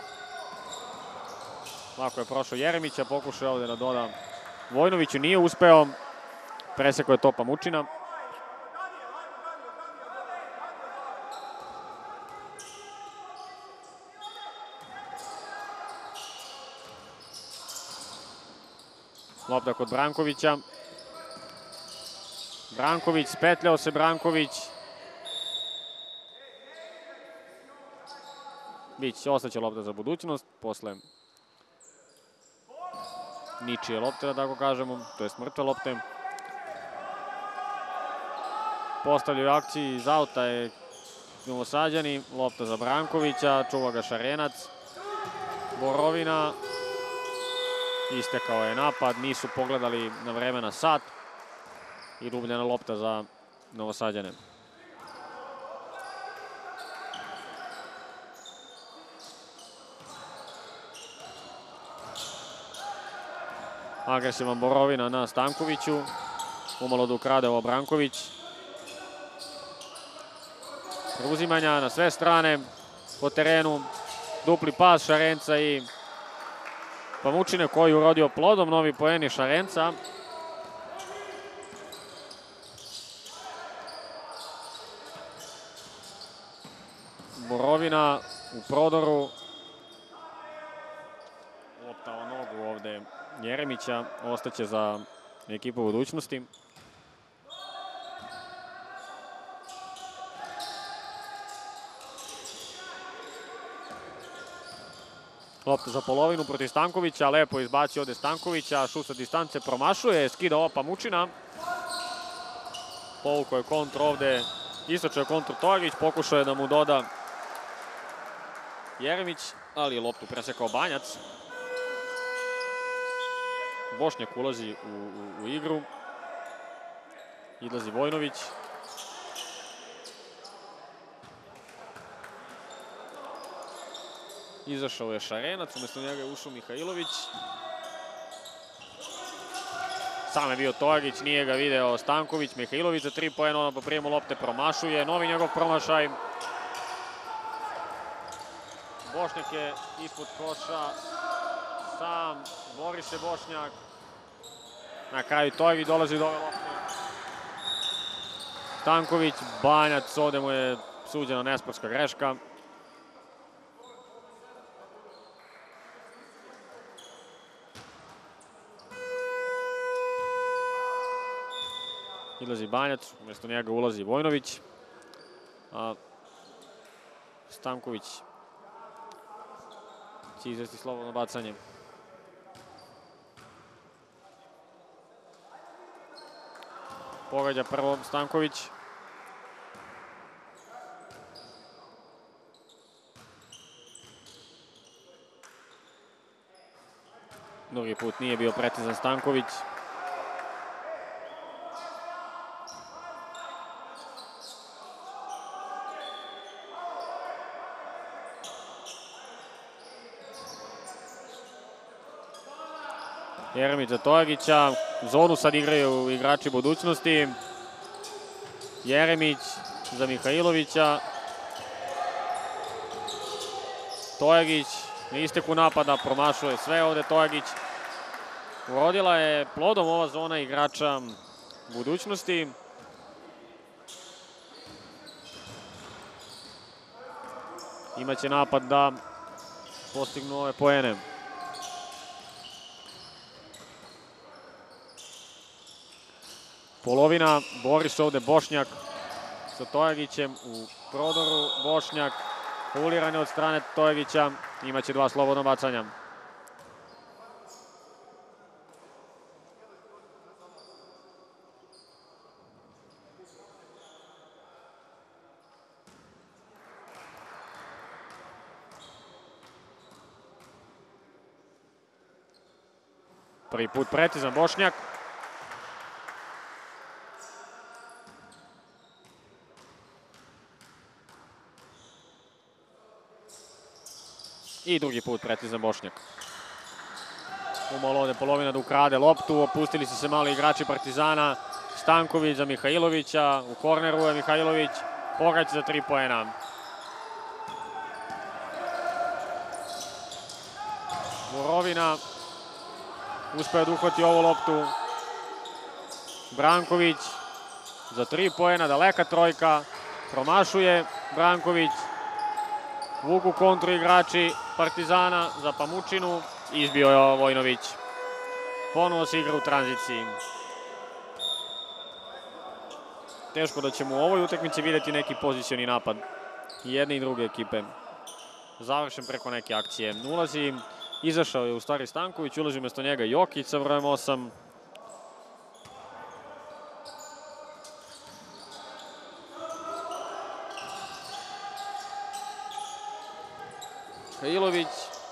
Lako je prošao Jeremića, pokušao ovde da doda Vojnoviću, nije uspeo. Preseko je to Pamučina. Lopta kod Brankovića. Branković, spetljao se Branković. Ostaće lopta za budućnost posle ničije lopte, da tako kažemo, to je mrtve lopte. Postavljaju akciji iz auta je Novosađani, lopta za Brankovića, čuva ga Šarenac. Borovina, istekao je napad, nisu pogledali na vreme na sat i rubljena lopta za Novosađane. Agresivan Borovina na Stankoviću, umalo da ukrade ovo Branković. Uzimanja na sve strane po terenu, dupli pas Šarenca i Pamučine koji urodio plodom, novi poeni Šarenca. Borovina u prodoru. Lopta o nogu ovde Jeremića, ostaće za ekipu budućnosti. Lopta za Polovinu protiv Stankovića, lepo izbaci ovde Stankovića, šut sa distance promašuje, skida ovo Pamučina. Povukao je kontru ovde, istračao je kontru Tojagić, pokušao je da mu doda Jeremić, ali je loptu presekao Banjac. Bošnjak ulazi u igru. Izlazi Vojnović. Izašao je Šarenac, umesto njega je ušao Mihajlović. Sam je bio Tojagić, nije ga video Stanković. Mihajlović za 3 poena, ono po prijemu lopte promašuje. Novi njegov promašaj. Bošnjak je ispod koša. Sam bori se Bošnjak. Na kraju Tojagić dolazi do ove lopte. Stanković, Banjac, ovde mu je suđena nesportska greška. Izlazi Banjac, umjesto njega ulazi Vojnović. A Stanković će izvesti slobodno bacanje. Pogađa prvo Stanković. Drugi put nije bio precizan Stanković. Jeremić za Tojagića. Zonu sad igraju igrači budućnosti. Jeremić za Mihajlovića. Tojagić na isteku napada promašuje sve ovde Tojagić. Urodila je plodom ova zona igrača budućnosti. Imaće napad da postignu ove poene. Polovina, bori se ovde Bošnjak sa Tojagićem u prodoru. Bošnjak uliran je od strane Tojagića, imaće 2 slobodna bacanja. Prvi put precizan Bošnjak. I drugi put precizan Bošnjak. Umalo ovde polovina da ukrade loptu, opustili su se mali igrači Partizana. Stanković za Mihajlovića, u korneru je Mihajlović, Pogać za 3 poena. Borovina uspeo da uhvati ovu loptu. Branković za 3 poena, daleka trojka, promašuje Branković. Vuku kontru igrači Partizana za Pamučinu, izbio je Vojnović. Ponovo se igra u tranziciji. Teško da ćemo u ovoj utakmici vidjeti neki pozicioni napad jedne i druge ekipe. Završen preko neke akcije. Ulazi, izašao je u stvari Stanković, ulazi umjesto njega Jokić sa brojem 8. Mihajlović.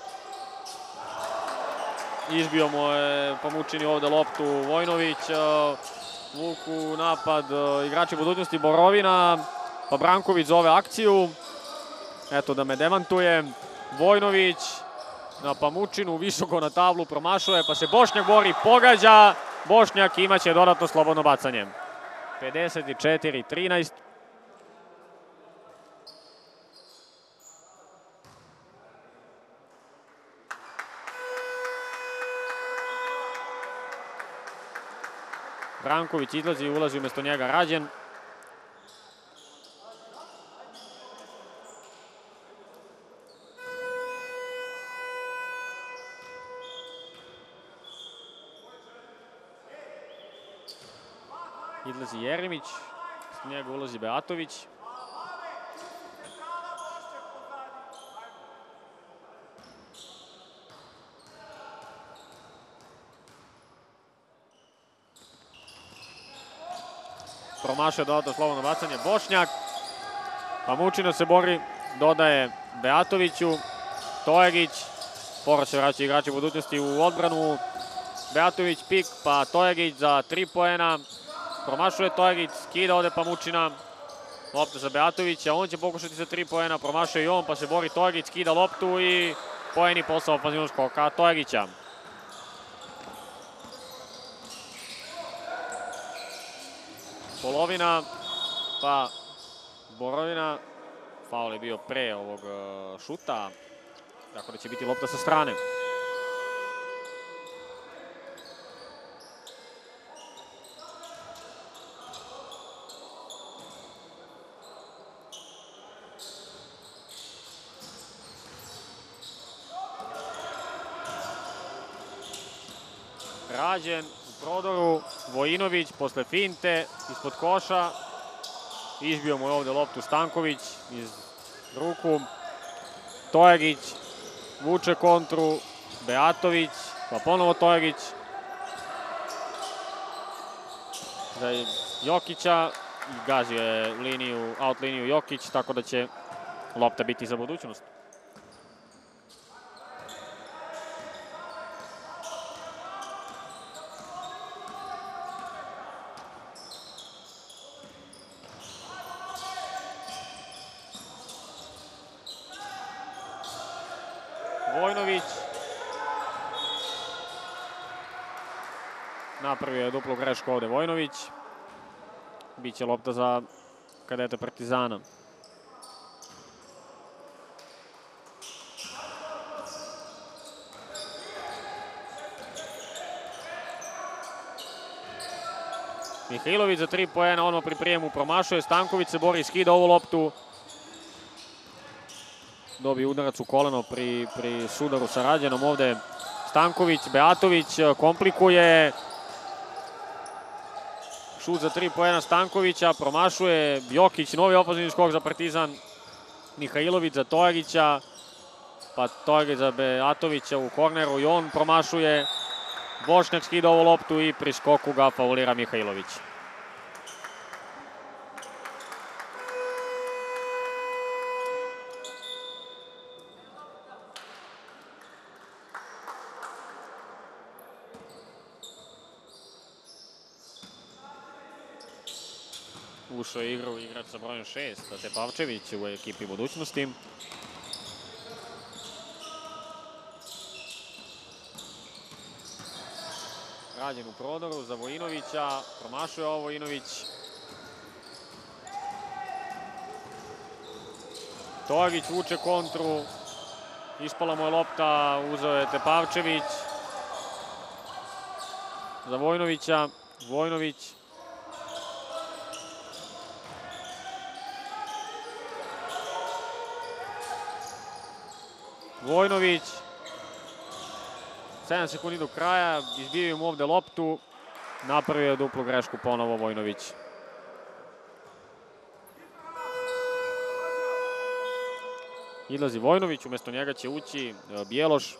Izbio mu je Pamučini ovde loptu Vojnović. Vuku napad igrači budućnosti Borovina. Pa Branković zove akciju. Eto da me demantuje. Vojnović na Pamučinu, visoko na tablu, promašuje, pa se Bošnjak bori, pogađa. Bošnjak imaće dodatno slobodno bacanje. 54-13. Branković izlazi i ulazi umjesto njega Rađen. Izlazi Jeremić, s njega ulazi Beatović. promašuje dodatno slobodno bacanje Bošnjak. Pamučina se bori, dodaje Beatoviću. Tojegić, sporo se vraća igrači budućnosti u odbranu. Beatović pik, pa Tojegić za 3 poena. Promašuje Tojegić, skida ovde Pamučina. Lopta za Beatovića, on će pokušati sa 3 poena, promašuje i on, pa se bori Tojegić, skida loptu i poeni posao ofanzivnog skoka Tojegića. Polovina, pa Borovina. Faul je bio pre ovog šuta, tako da će biti lopta sa strane. Rađen u prodoru, Vojinović posle finte, ispod koša. Izbio mu je ovde loptu Stanković iz ruku. Tojegić vuče kontru, Beatović, pa ponovo Tojegić. Za Jokića, gazio je out liniju Jokić, tako da će lopta biti za budućnost. Vojnović napravio je duplu grešku ovde Vojnović. Biće lopta za kadete Partizana. Mihajlović za 3 poena, odmah pri prijemu promašuje. Stanković se bori, skida ovu loptu. Dobije udarac u koleno pri sudaru sa Rađenom. Ovde Stanković, Beatović komplikuje. Šut za 3 poena Stankovića, promašuje Jokić, novi ofanzivni skok za Partizan. Mihajlović za Tojegića, pa Tojegić za Beatovića u korneru i on promašuje. Bošnjak skida ovu loptu i pri skoku ga faulira Mihajlović. Ušao je igru igrač sa brojem 6, Tepavčević u ekipi budućnosti. Rađen u prodoru za Vojinovića, promašuje ovo Vojinović. Tojegić vuče kontru, ispala mu je lopta, uzeo je Tepavčević. Za Vojnovića, Vojnović. Vojnović, 7 sekundi do kraja, izbijaju mu ovde loptu, napravio je duplu grešku ponovo Vojnović. Izlazi Vojnović, umesto njega će ući Bjeloš.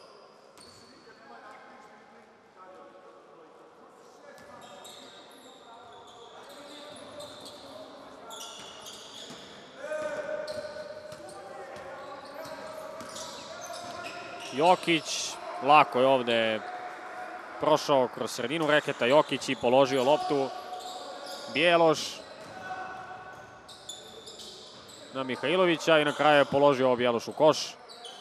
Jokić, lako je ovde prošao kroz sredinu reketa Jokić i položio loptu. Bjeloš na Mihajlovića i na kraju je položio ovo Bjeloš u koš.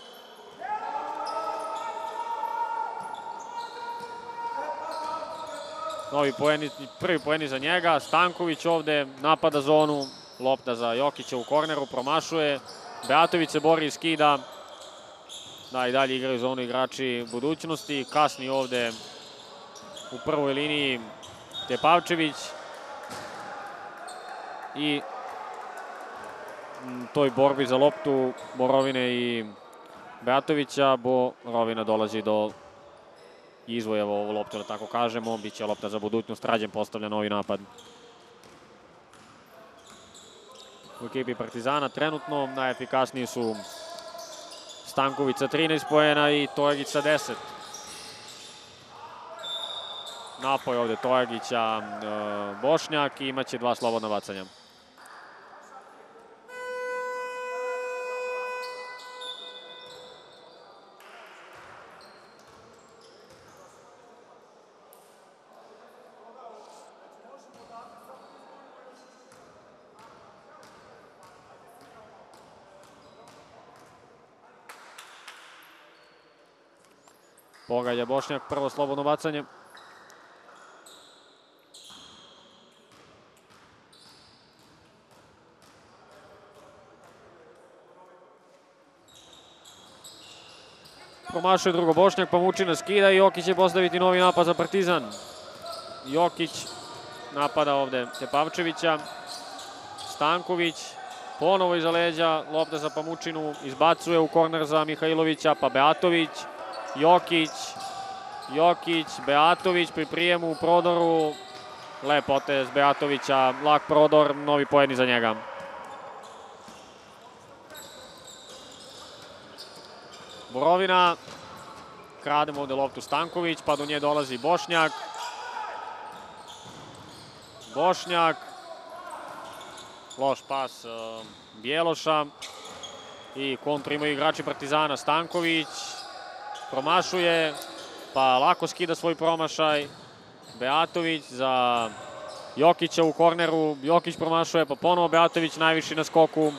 Prvi poeni za njega. Stanković ovde napada zonu. Lopta za Jokića u korneru, promašuje. Beatović se bori i skida. Da, i dalje igraju zonu igrači budućnosti. Kasni ovde u prvoj liniji Tepavčević. I toj borbi za loptu Borovine i Beatovića, Borovina dolazi do izvoja ovu loptu, da tako kažemo. Biće lopta za budućnost, Rađen postavlja novi napad. U ekipi Partizana trenutno najefikasniji su Stanković sa 13 poena i Tojegić sa 10. napoj ovde Tojagića Bošnjak i imaće 2 slobodna bacanja. Pogađa Bošnjak, prvo slobodno bacanje. Promašuje drugo Bošnjak, Pamučina skida i Jokić će postaviti novi napad za Partizan. Jokić napada ovde Tepavčevića. Stanković ponovo iza leđa, lopta za Pamučinu, izbacuje u korner za Mihajlovića, pa Beatović. Jokić, Beatović pri prijemu u prodoru. Lep potez Beatovića, lak prodor, novi pojedni za njega. Borovina, krademo ovde loptu Stanković, pa do nje dolazi Bošnjak. Loš pas Bjeloša i kontru imaju igrači Partizana. Stanković promašuje, pa lako skida svoj promašaj. Beatović za Jokića u korneru, Jokić promašuje, pa ponovo Beatović najviši na skoku.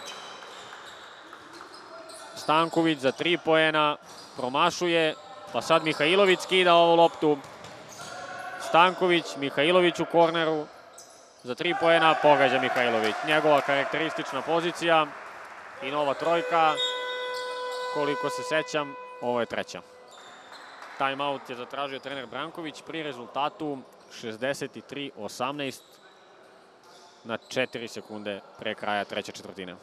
Stanković za 3 poena, promašuje, pa sad Mihajlović skida ovu loptu. Stanković, Mihajlović u korneru, za 3 poena pogađa Mihajlović. Njegova karakteristična pozicija i nova trojka. Koliko se sećam, ovo je 3. Timeout je zatražio trener Branković pri rezultatu 63-18 na 4 sekunde pre kraja 3. četvrtine.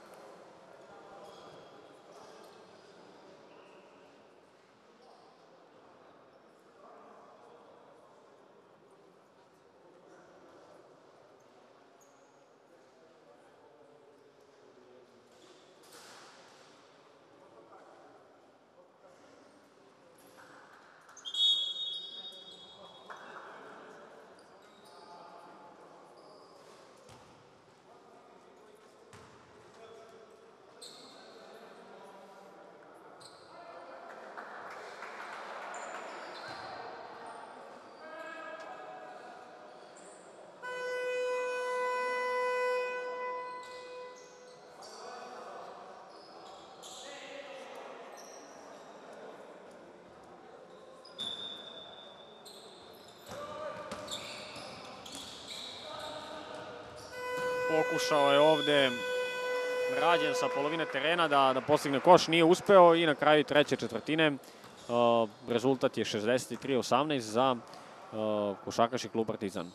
Pokušao je ovde Rađen sa polovine terena da postigne koš, nije uspeo i na kraju 3. četvrtine rezultat je 63-18 za košarkaški klub Partizan.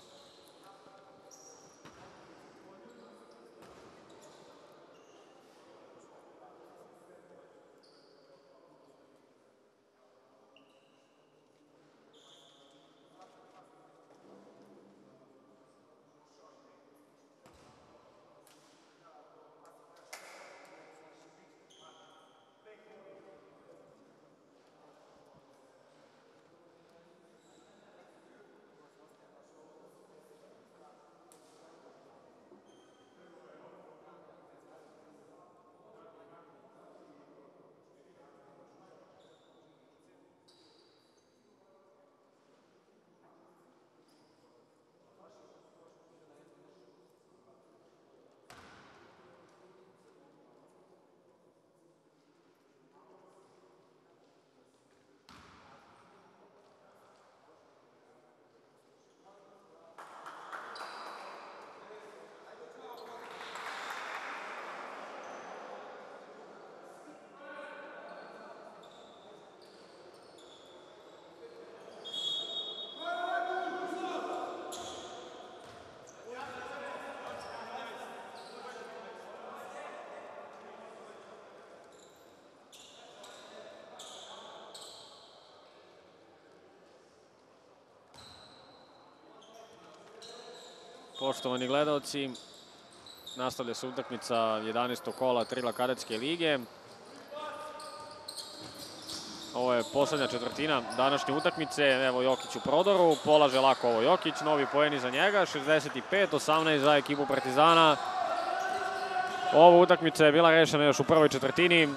Poštovani gledalci, nastavlja se utakmica 11. kola Trila kadetske lige. Ovo je poslednja četvrtina današnje utakmice. Evo Jokić u prodoru, polaže lako ovo Jokić, novi poeni za njega, 65-18 za ekipu Partizana. Ova utakmica je bila rešena još u prvoj četvrtini.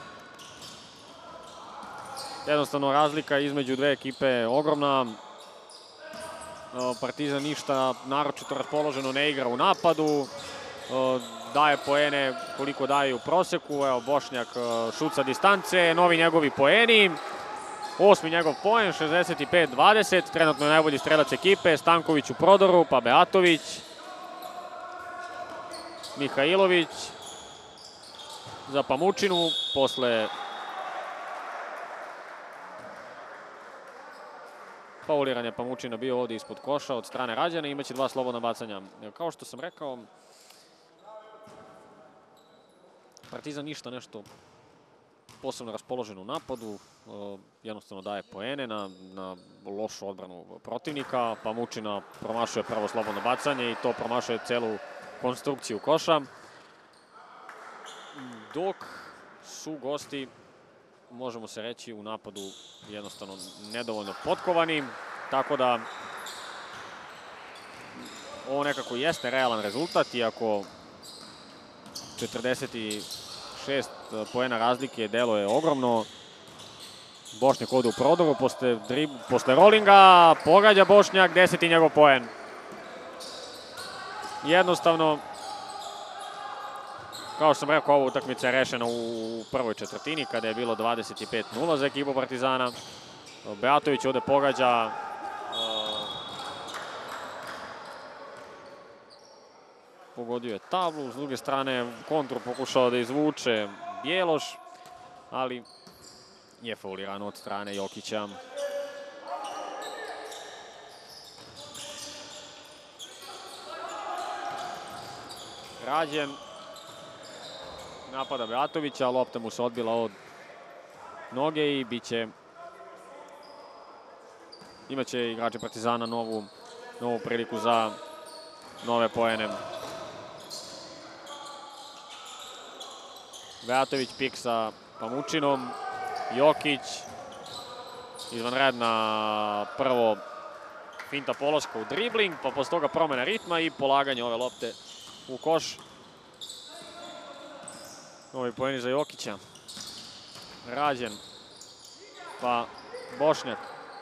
Jednostavno razlika između dve ekipe je ogromna. Partizan ništa naročito raspoloženo ne igra u napadu. Daje poene koliko daje u proseku. Evo Bošnjak šut sa distance, novi njegovi poeni. Osmi njegov poen, 65-20. Trenutno je najbolji strelac ekipe. Stanković u prodoru, pa Beatović. Mihajlović za Pamučinu. Posle fauliranja Pamučina bio ovdje ispod koša od strane Rađana. Imaće dva slobodna bacanja. Kao što sam rekao, Partizan ništa nešto posebno raspoložen u napadu, jednostavno daje poene na lošu odbranu protivnika. Pamučina promašuje prvo slobodno bacanje i to promašuje celu konstrukciju koša. Dok su gosti, možemo se reći, u napadu jednostavno nedovoljno potkovani, tako da ovo nekako jeste realan rezultat, iako 46 poena razlike deluje ogromno. Bošnjak ovde u prodoru, posle rolinga, pogađa Bošnjak, 10. njegov poen. Jednostavno, kao što sam rekao, ova utakmica je rešena u prvoj četvrtini, kada je bilo 25-0 za ekipu Partizana. Beatović ovde pogađa pogodio je tablu, s druge strane kontru pokušao da izvuče Bjeloš, ali je fauliran od strane Jokića. Rađen napada Beatovića, lopta mu se odbila od noge i imaće igrači Partizana novu priliku za nove poene. Beatović pik sa Pamučinom, Jokić, izvanredna prvo finta polaska u dribling, pa posle toga promena ritma i polaganje ove lopte u koš. Novi poeni za Jokića. Rađen, pa Bošnjak.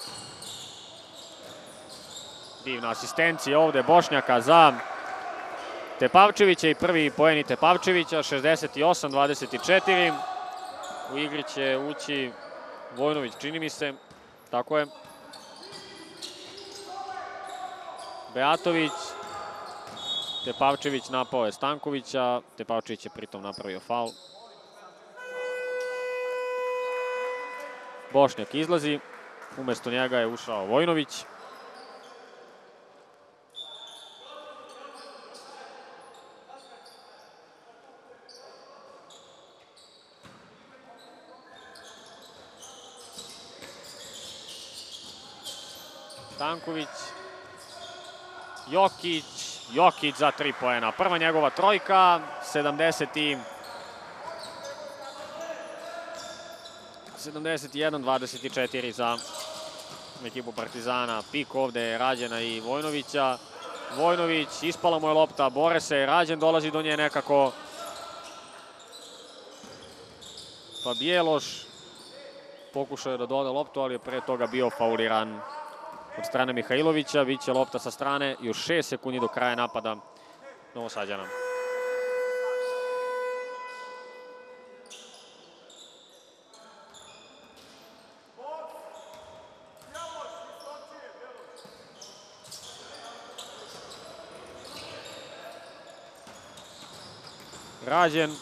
Divna asistencija ovde Bošnjaka za Tepavčevića i prvi poeni Tepavčevića, 68-24. U igri će ući Vojnović, čini mi se. Tako je. Beatović. Tepavčević napao je Stankovića. Tepavčević je pritom napravio faul. Bošnjak izlazi. Umesto njega je ušao Vojnović. Stanković, Jokić za 3 poena. Prva njegova trojka, 71-24 za ekipu Partizana. Pik ovde je Rađena i Vojnovića. Vojnović, ispala mu je lopta, bore se, Rađen dolazi do nje nekako. Pa Bjeloš pokušao je da doda loptu, ali je pre toga bio fauliran od strane Mihajlovića. Biće lopta sa strane, još 6 sekundi do kraja napada Novosađana. Rađen.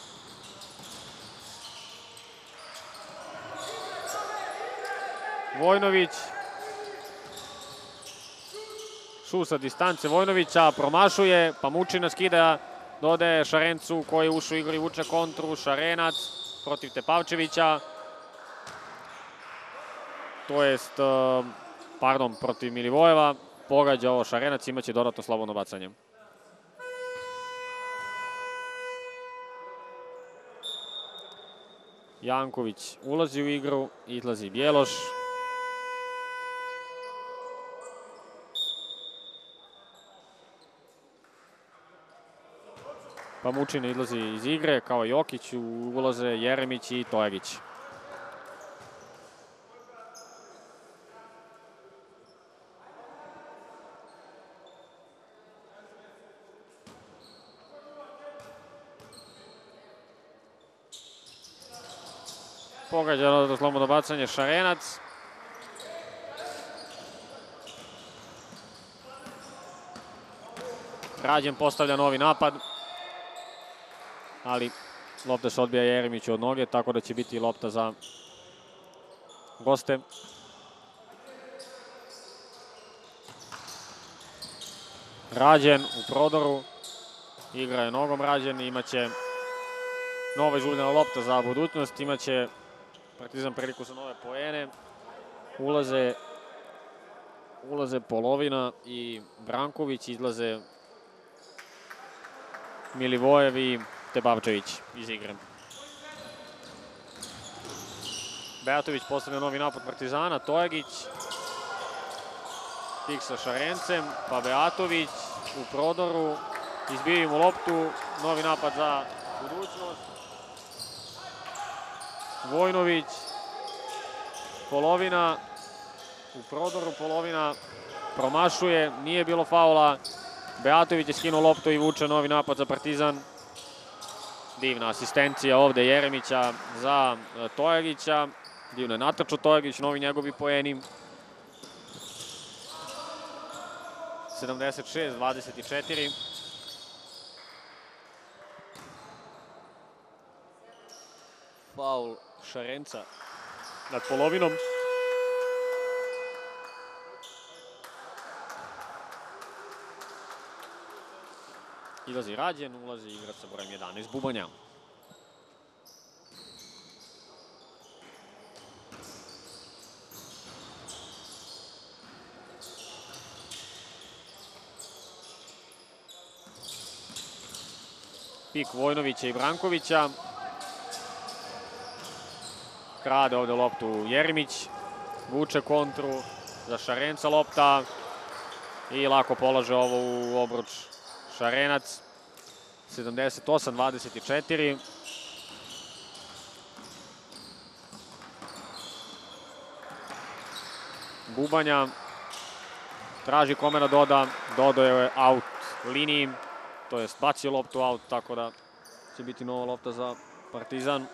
Vojnović. Šut sa distance Vojnovića, promašuje, Pamučina skida, dodaje Šarencu koji je ušao u igru i vuče kontru, Šarenac protiv Tepavčevića. To jest, pardon, protiv Milivojeva, pogađa ovo Šarenac, imaće dodatno slobodno bacanje. Janković ulazi u igru, izlazi Bjeloš. Pamučin izlazi iz igre, kao Jokić, ulaze Jeremić i Tojagić. Pogađa slobodno bacanje Šarenac. Rađen postavlja novi napad, ali lopta se odbija Jeremiću od noge, tako da će biti lopta za goste. Rađen u prodoru, igra je nogom Rađen, imaće nova izgubljena lopta za budućnost, imaće Partizan priliku za nove poene. Ulaze Polovina i Branković, izlaze Milivojev i Tebavčević iz igre. Beatović postavlja novi napad Partizana, Tojagić. Pik sa Šarencem, pa Beatović u prodoru. Izbijaju mu loptu, novi napad za budućnost. Vojnović, Polovina, u prodoru Polovina promašuje, nije bilo faula. Beatović je skinuo loptu i vuče novi napad za Partizan. Divna asistencija ovde Jeremića za Tojagića. Divno je natrčao Tojagić, novi njegovi poeni. 76-24. Faul Šarenca nad Polovinom. Izlazi Rađen, ulazi igrač sa brojem 11, Bubanja. Pik Vojnovića i Brankovića. Krade ovde loptu Jeremić. Vuče kontru za Šarenca lopta. I lako polaže ovo u obruč Šarenac. 78-24. Bubanja traži kome da doda. Dodo je out liniji. To je bacio loptu out, tako da će biti nova lopta za Partizan.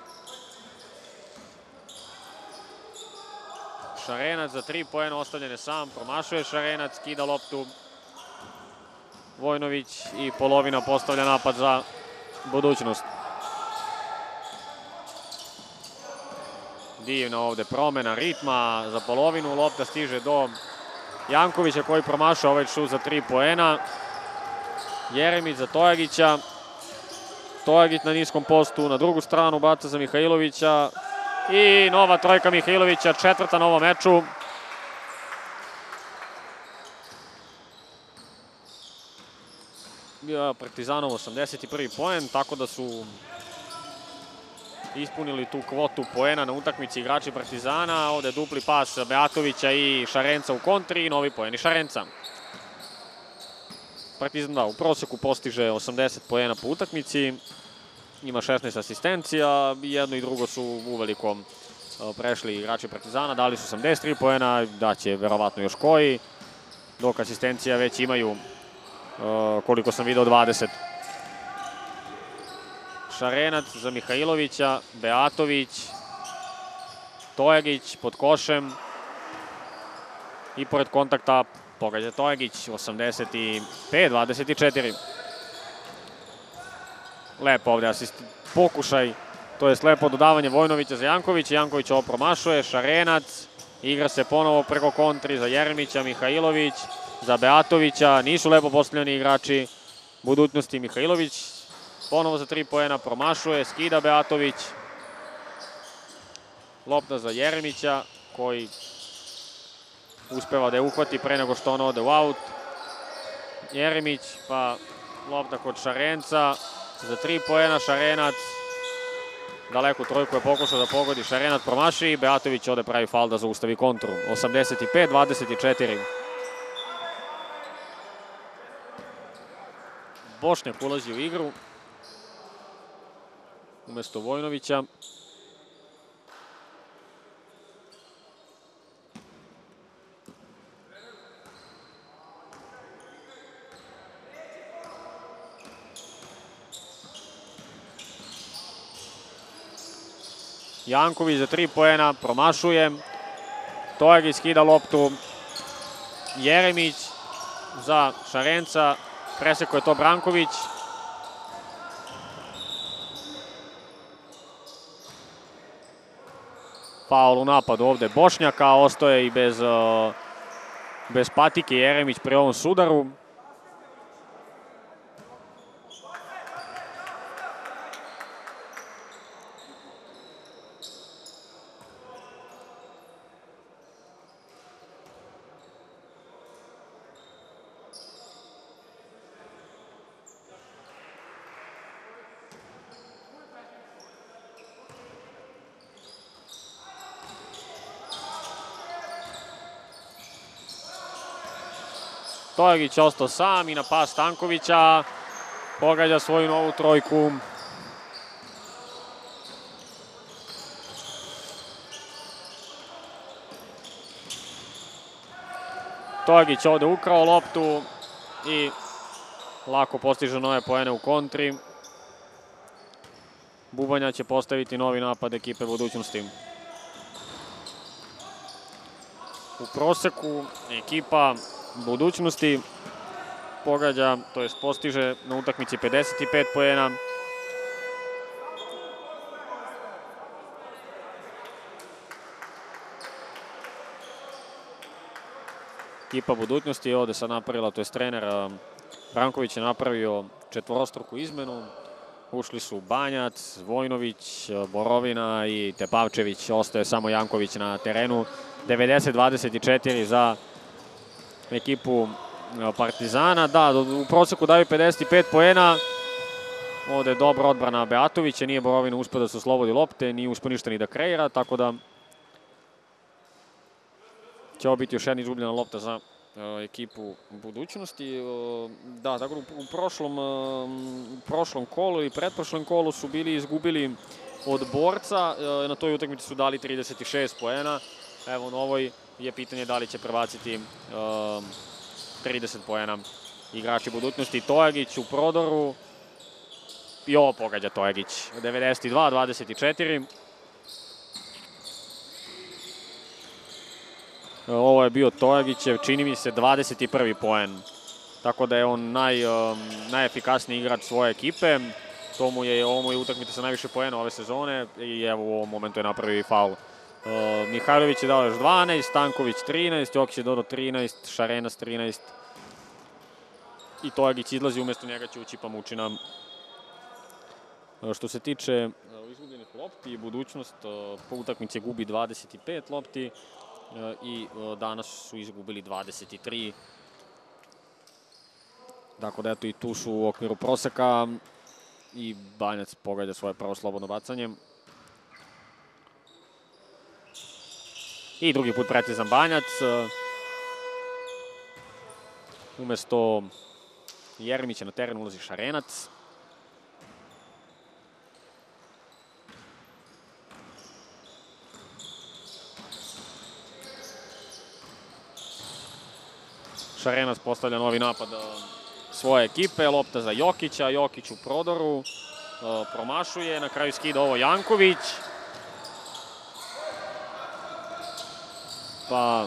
Šarenac za 3 poena, ostavljen je sam, promašuje Šarenac, skida loptu. Vojnović i Polovina postavlja napad za budućnost. Divna ovde promena ritma za Polovinu, lopta stiže do Jankovića koji promašuje ovaj šut za 3 poena. Jeremić za Tojagića. Tojagić na niskom postu, na drugu stranu baca za Mihajlovića. I nova trojka Mihajlovića, četvrta na ovom meču. Bio je Partizanov 81. poen, tako da su ispunili tu kvotu poena na utakmici igrači Partizana. Ovde dupli pas Beatovića i Šarenca u kontri, novi poeni Šarenca. Partizan da u proseku postiže 80 poena po utakmici, ima 16 asistencija, jedno i drugo su uveliko prešli igrači Partizana, dali su 83 poena, daće verovatno još koji, dok asistencija već imaju, koliko sam video, 20. Šarenac za Mihajlovića, Beatović, Tojagić pod košem i pored kontakta pogađa Tojagić, 85-24. Lepo ovde pokušaj, to je lepo dodavanje Vojnovića za Jankovića. Janković ovo promašuje, Šarenac, igra se ponovo preko kontri za Jeremića, Mihajlović, za Beatovića, nisu lepo postavljeni igrači budućnosti. Mihajlović ponovo za 3 poena, promašuje, skida Beatović. Lopta za Jeremića, koji uspeva da je uhvati pre nego što on ode u aut. Jeremić, pa lopta kod Šarenca, za 3 poena Šarenac. Daleku trojku je pokušao da pogodi, Šarenac promaši, Beatović ovde pravi faul da zaustavi kontru. 85-24. Bošnjak ulazi u igru umesto Vojnovića. Janković za 3 poena, promašuje. Tojagić skida loptu. Jeremić za Šarenca, preseko je to Branković. Faul u napadu ovde Bošnjaka, ostaje i bez patike Jeremić pri ovom sudaru. Tojagić ostao sam i na pas Stankovića pogađa svoju novu trojku. Tojagić ovde ukrao loptu i lako postiže nove poene u kontri. Bubanja će postaviti novi napad ekipe Budućnosti. U proseku ekipa Budućnosti pogađa, to jest postiže na utakmici 55 poena. Ekipa Budućnosti je ovde sad napravila, to jest trener Branković je napravio četvorostruku izmenu. Ušli su Banjac, Vojnović, Borovina i Tepavčević. Ostaje samo Janković na terenu. 90-24 za ekipu Partizana. Da, u proseku daju 55 poena. Ovde je dobra odbrana Beatovića. Nije Borovina uspeo da se oslobodi lopte, nije uspeo ništa ni da kreira, tako da će ovo biti još jedna izgubljena lopta za ekipu Budućnosti. Da, tako u prošlom kolu i pretprošlom kolu su bili izgubili od Borca. Na toj utakmici su dali 36 poena. Evo, na ovoj je pitanje da li će prebaciti 30 poena igrači Budućnosti. Tojagić u prodoru. I ovo pogađa Tojagić. 92-24. Ovo je bio Tojagićev, čini mi se, 21. poen. Tako da je on najefikasniji igrač svoje ekipe. Ovo mu je utakmica sa najviše poena ove sezone i evo u ovom momentu je napravio i faul. Mihajlović je dao još 12, Stanković 13, Jokić je dodao 13, Šarenac 13. I Tojagić izlazi, umesto njega će ući Pamučina. Što se tiče izgubljenih lopti, Budućnost po utakmici gubi 25 lopti i danas su izgubili 23. Tako da eto i tu su u okviru proseka i Banjac pogađa svoje prvo slobodno bacanje. I drugi put precizan Banjac. Umesto Jeremića na teren ulazi Šarenac. Šarenac postavlja novi napad svoje ekipe, lopta za Jokića, Jokić u prodoru, promašuje, na kraju skida ovo Janković. Pa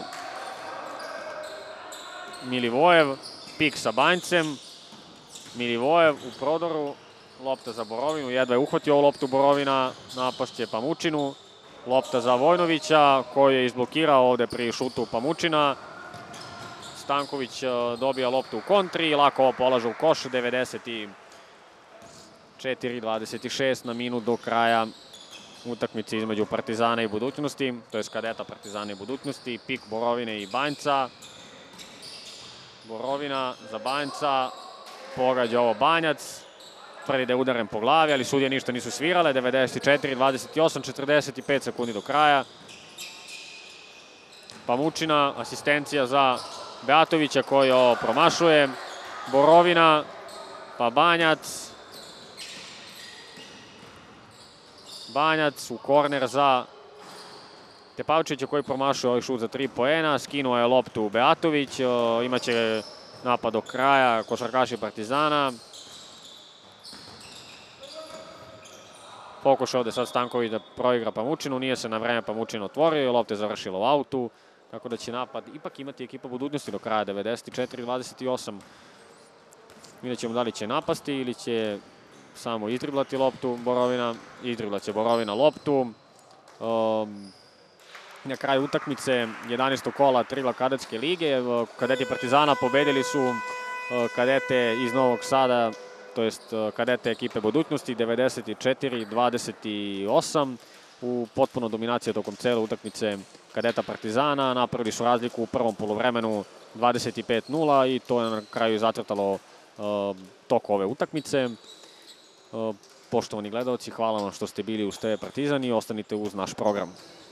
Milivojev, pik sa Banjcem, Milivojev u prodoru, lopta za Borovinu, jedva je uhvatio ovu loptu Borovina, napašće Pamučinu, lopta za Vojnovića koji je izblokirao ovde pri šutu Pamučina. Stanković dobija loptu u kontri i lako ovo polaže u koš. 94-26 na minut do kraja utakmice između Partizana i Budućnosti, to je kadeta Partizana i Budućnosti. Pik Borovine i Banjca. Borovina za Banjca, pogađa ovo Banjac. tvrdi da je udaren po glavi, ali sudije ništa nisu svirale. 94-28, 45 sekundi do kraja. Pamučina, asistencija za Beatovića koji ovo promašuje. Borovina, pa Banjac. Banjac u korner za Tepavčevića koji promašuje ovaj šut za 3 poena. Skinuo je loptu Beatović, imaće napad do kraja košarkaši Partizana. Pokušao ovde sad Stanković da proigra Pamučinu, nije se na vreme Pamučin otvorio, lopta je završila u autu, tako da će napad ipak imati ekipa budućnosti do kraja, 94-28. Vidjet ćemo da li će napasti ili će samo izdriblati loptu Borovina. Izdriblat će Borovina loptu. Na kraju utakmice 11. kola Triglav kadetske lige. Kadeti Partizana pobedili su kadete iz Novog Sada, to jest kadete ekipe budućnosti, 94-28. U potpuno dominaciji tokom cele utakmice kadeta Partizana. Napravili su razliku u prvom poluvremenu 25-0 i to je na kraju zacrtalo tok ove utakmice. Poštovani gledalci, hvala vam što ste bili uz TV Partizan i ostanite uz naš program.